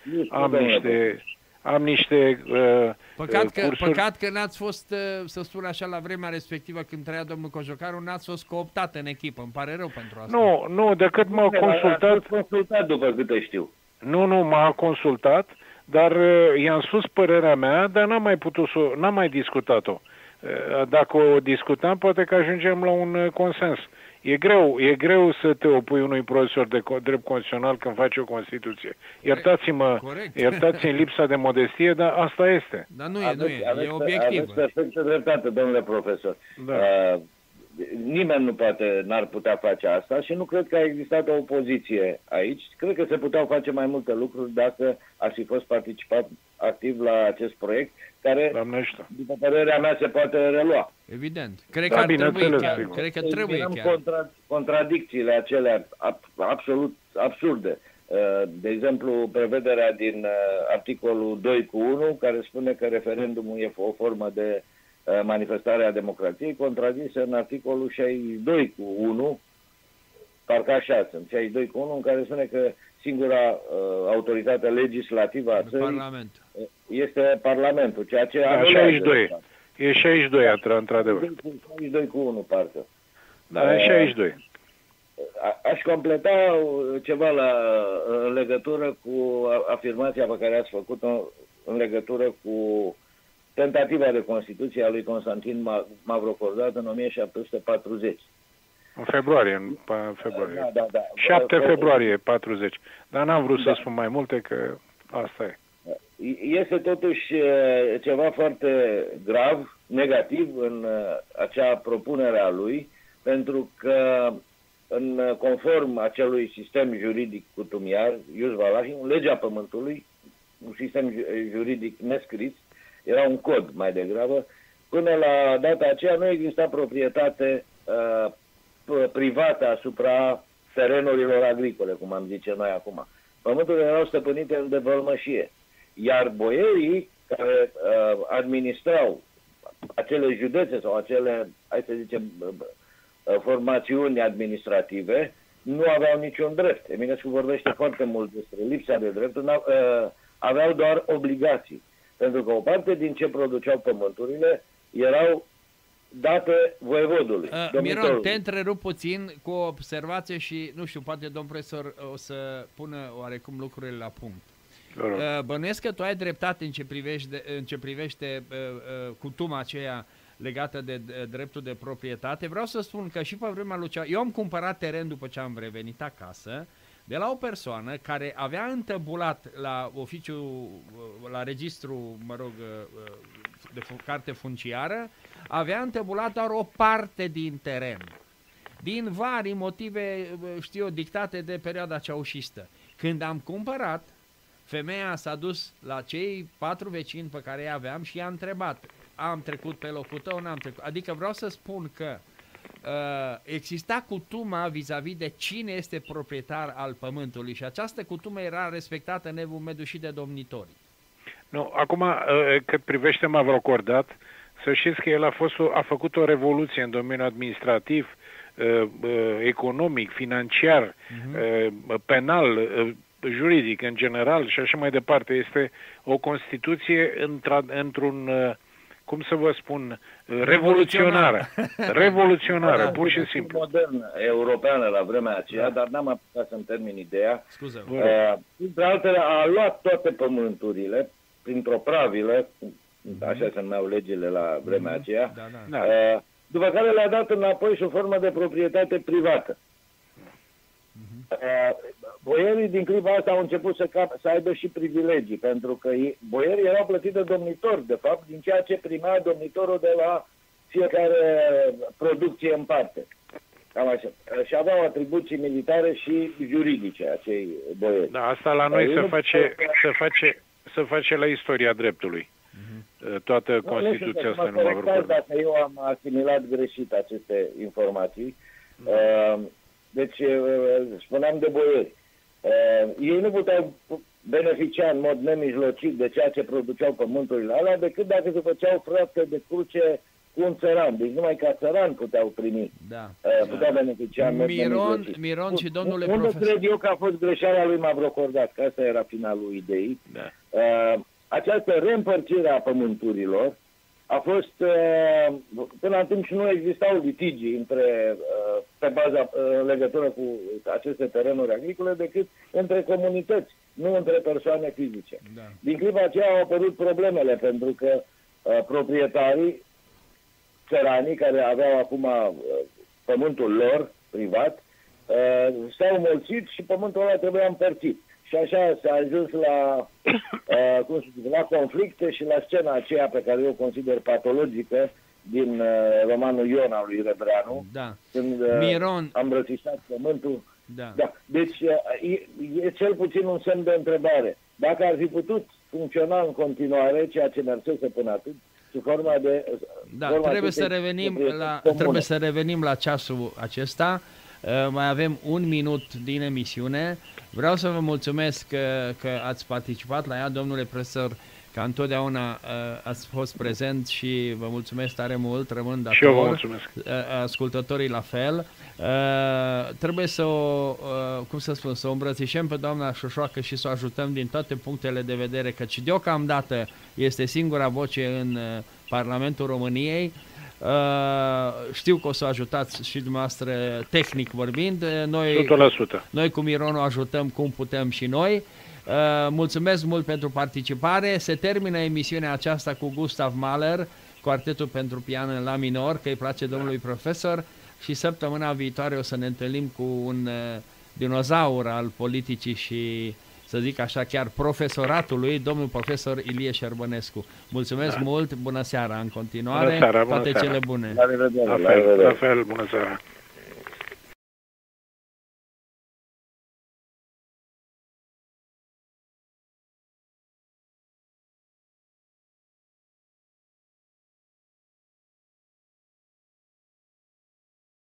am niște Păcat că n-ați fost, să spun așa, la vremea respectivă când trăia domnul Cojocaru, n-ați fost cooptat în echipă. Îmi pare rău pentru asta. Nu, decât m-au consultat. A consultat după câte știu. Nu, m-a consultat, dar i-am spus părerea mea, dar n-am mai discutat-o. Dacă o discutam, poate că ajungem la un consens. E greu să te opui unui profesor de drept constituțional când faci o Constituție. Iertați-mi lipsa de modestie, dar asta este. Dar nu e obiectiv. Aveți perfectă dreptate, domnule profesor. Da. Nimeni n-ar putea face asta și nu cred că a existat o opoziție aici. Cred că se puteau face mai multe lucruri dacă ar fi fost participat activ la acest proiect, care, după părerea mea, se poate relua. Evident. Cred că ar trebui chiar. Cred că trebuie chiar. Contradicțiile acelea absolut absurde. De exemplu, prevederea din articolul 2:1, care spune că referendumul e o formă de manifestare a democrației, contrazisă în articolul 62:1, parcă așa sunt, 62:1, în care spune că singura autoritate legislativă a țării este Parlamentul, ceea ce... 62. E 62, într-adevăr. 62:1, parcă. Da, e 62. Aș completa ceva în legătură cu afirmația pe care ați făcut-o în legătură cu tentativa de Constituție a lui Constantin Mavrocordat în 1740. În februarie. Da. 7 februarie 40. Dar n-am vrut să spun mai multe, că asta e. Este totuși ceva foarte grav, negativ în acea propunere a lui, pentru că conform acelui sistem juridic cutumiar, Ius Valahin, legea pământului, un sistem juridic nescris, era un cod mai degrabă, până la data aceea nu exista proprietate privată asupra terenurilor agricole, cum am zice noi acum. Pământurile erau stăpânite în devălmășie, iar boierii care administrau acele județe sau acele, hai să zicem, formațiuni administrative, nu aveau niciun drept. Eminescu vorbește foarte mult despre lipsa de drepturi, aveau doar obligații. Pentru că o parte din ce produceau pământurile erau date voievodului. Miron, te întrerup puțin cu o observație și, nu știu, poate domn profesor o să pună oarecum lucrurile la punct. Bănuiesc că tu ai dreptate în ce privește cutuma aceea legată de dreptul de proprietate. Vreau să spun că și pe vremea lui eu am cumpărat teren după ce am revenit acasă de la o persoană care avea întăbulat la oficiu, la registru, de carte funciară, avea întăbulat doar o parte din teren. Din vari motive, știu, dictate de perioada ceaușistă. Când am cumpărat, femeia s-a dus la cei 4 vecini pe care îi aveam și i-a întrebat: am trecut pe locul tău, n-am trecut. Adică vreau să spun că exista cutuma vis-a-vis de cine este proprietar al pământului și această cutumă era respectată în Evul Mediu și de domnitorii. Nu, acum, cât privește Mavrocordat, să știți că el a făcut o revoluție în domeniul administrativ, economic, financiar, penal, juridic în general și așa mai departe. Este o Constituție într-un, cum să vă spun, revoluționară. Revoluționară, pur și simplu. Modernă, europeană la vremea aceea, dar n-am apucat să-mi termin ideea. Scuze. Printre altele, a luat toate pământurile printr-o pravilă, așa se numeau legile la vremea aceea, după care le-a dat înapoi și o formă de proprietate privată. Boierii din clipa asta au început să aibă și privilegii, pentru că boierii erau plătiți de domnitori, de fapt, din ceea ce primea domnitorul de la fiecare producție în parte. Cam așa. Și aveau atribuții militare și juridice acei boieri. Da, asta la noi se face la istoria dreptului. Toată Constituția asta nu mă vorbește. Dacă eu am asimilat greșit aceste informații. Deci, spuneam de boieri. Ei nu puteau beneficia în mod nemijlocit de ceea ce produceau pământurile alea, decât dacă se făceau frate de cruce cu un țăran. Deci numai ca țăran puteau primi, puteau beneficia în mod nemijlocit. Miron și domnule profesor. Unde cred eu că a fost greșeala lui Mavrocordat, că asta era finalul ideii. Această reîmpărțire a pământurilor a fost, până atunci nu existau litigii pe baza, în legătură cu aceste terenuri agricole, decât între comunități, nu între persoane fizice. Da. Din clipa aceea au apărut problemele, pentru că proprietarii, țăranii, care aveau acum pământul lor, privat, s-au mulțit și pământul ăla trebuia împărțit. Și așa s-a ajuns la conflicte și la scena aceea pe care eu consider patologică din romanul Ion al lui Rebreanu, când am îmbrățișat pământul. Deci e cel puțin un semn de întrebare. Dacă ar fi putut funcționa în continuare, ceea ce mersese până atât, sub forma de... Trebuie să revenim la ceasul acesta. Mai avem un minut din emisiune. Vreau să vă mulțumesc că ați participat la ea, domnule profesor, că întotdeauna ați fost prezent și vă mulțumesc tare mult, rămân dator. Și eu vă mulțumesc. Ascultătorii la fel. Trebuie să să o îmbrățișăm pe doamna Șoșoacă și să o ajutăm din toate punctele de vedere, căci deocamdată este singura voce în Parlamentul României. Știu că o să ajutați și dumneavoastră tehnic vorbind. Noi cu Miron o ajutăm cum putem și noi. Mulțumesc mult pentru participare. Se termină emisiunea aceasta cu Gustav Mahler, Quartetul pentru pian în la minor, că îi place domnului profesor, și săptămâna viitoare o să ne întâlnim cu un dinozaur al politicii și, să zic așa, chiar profesoratului, domnul profesor Ilie Șerbănescu. Mulțumesc mult, bună seara în continuare, toate cele bune. La fel, bună seara.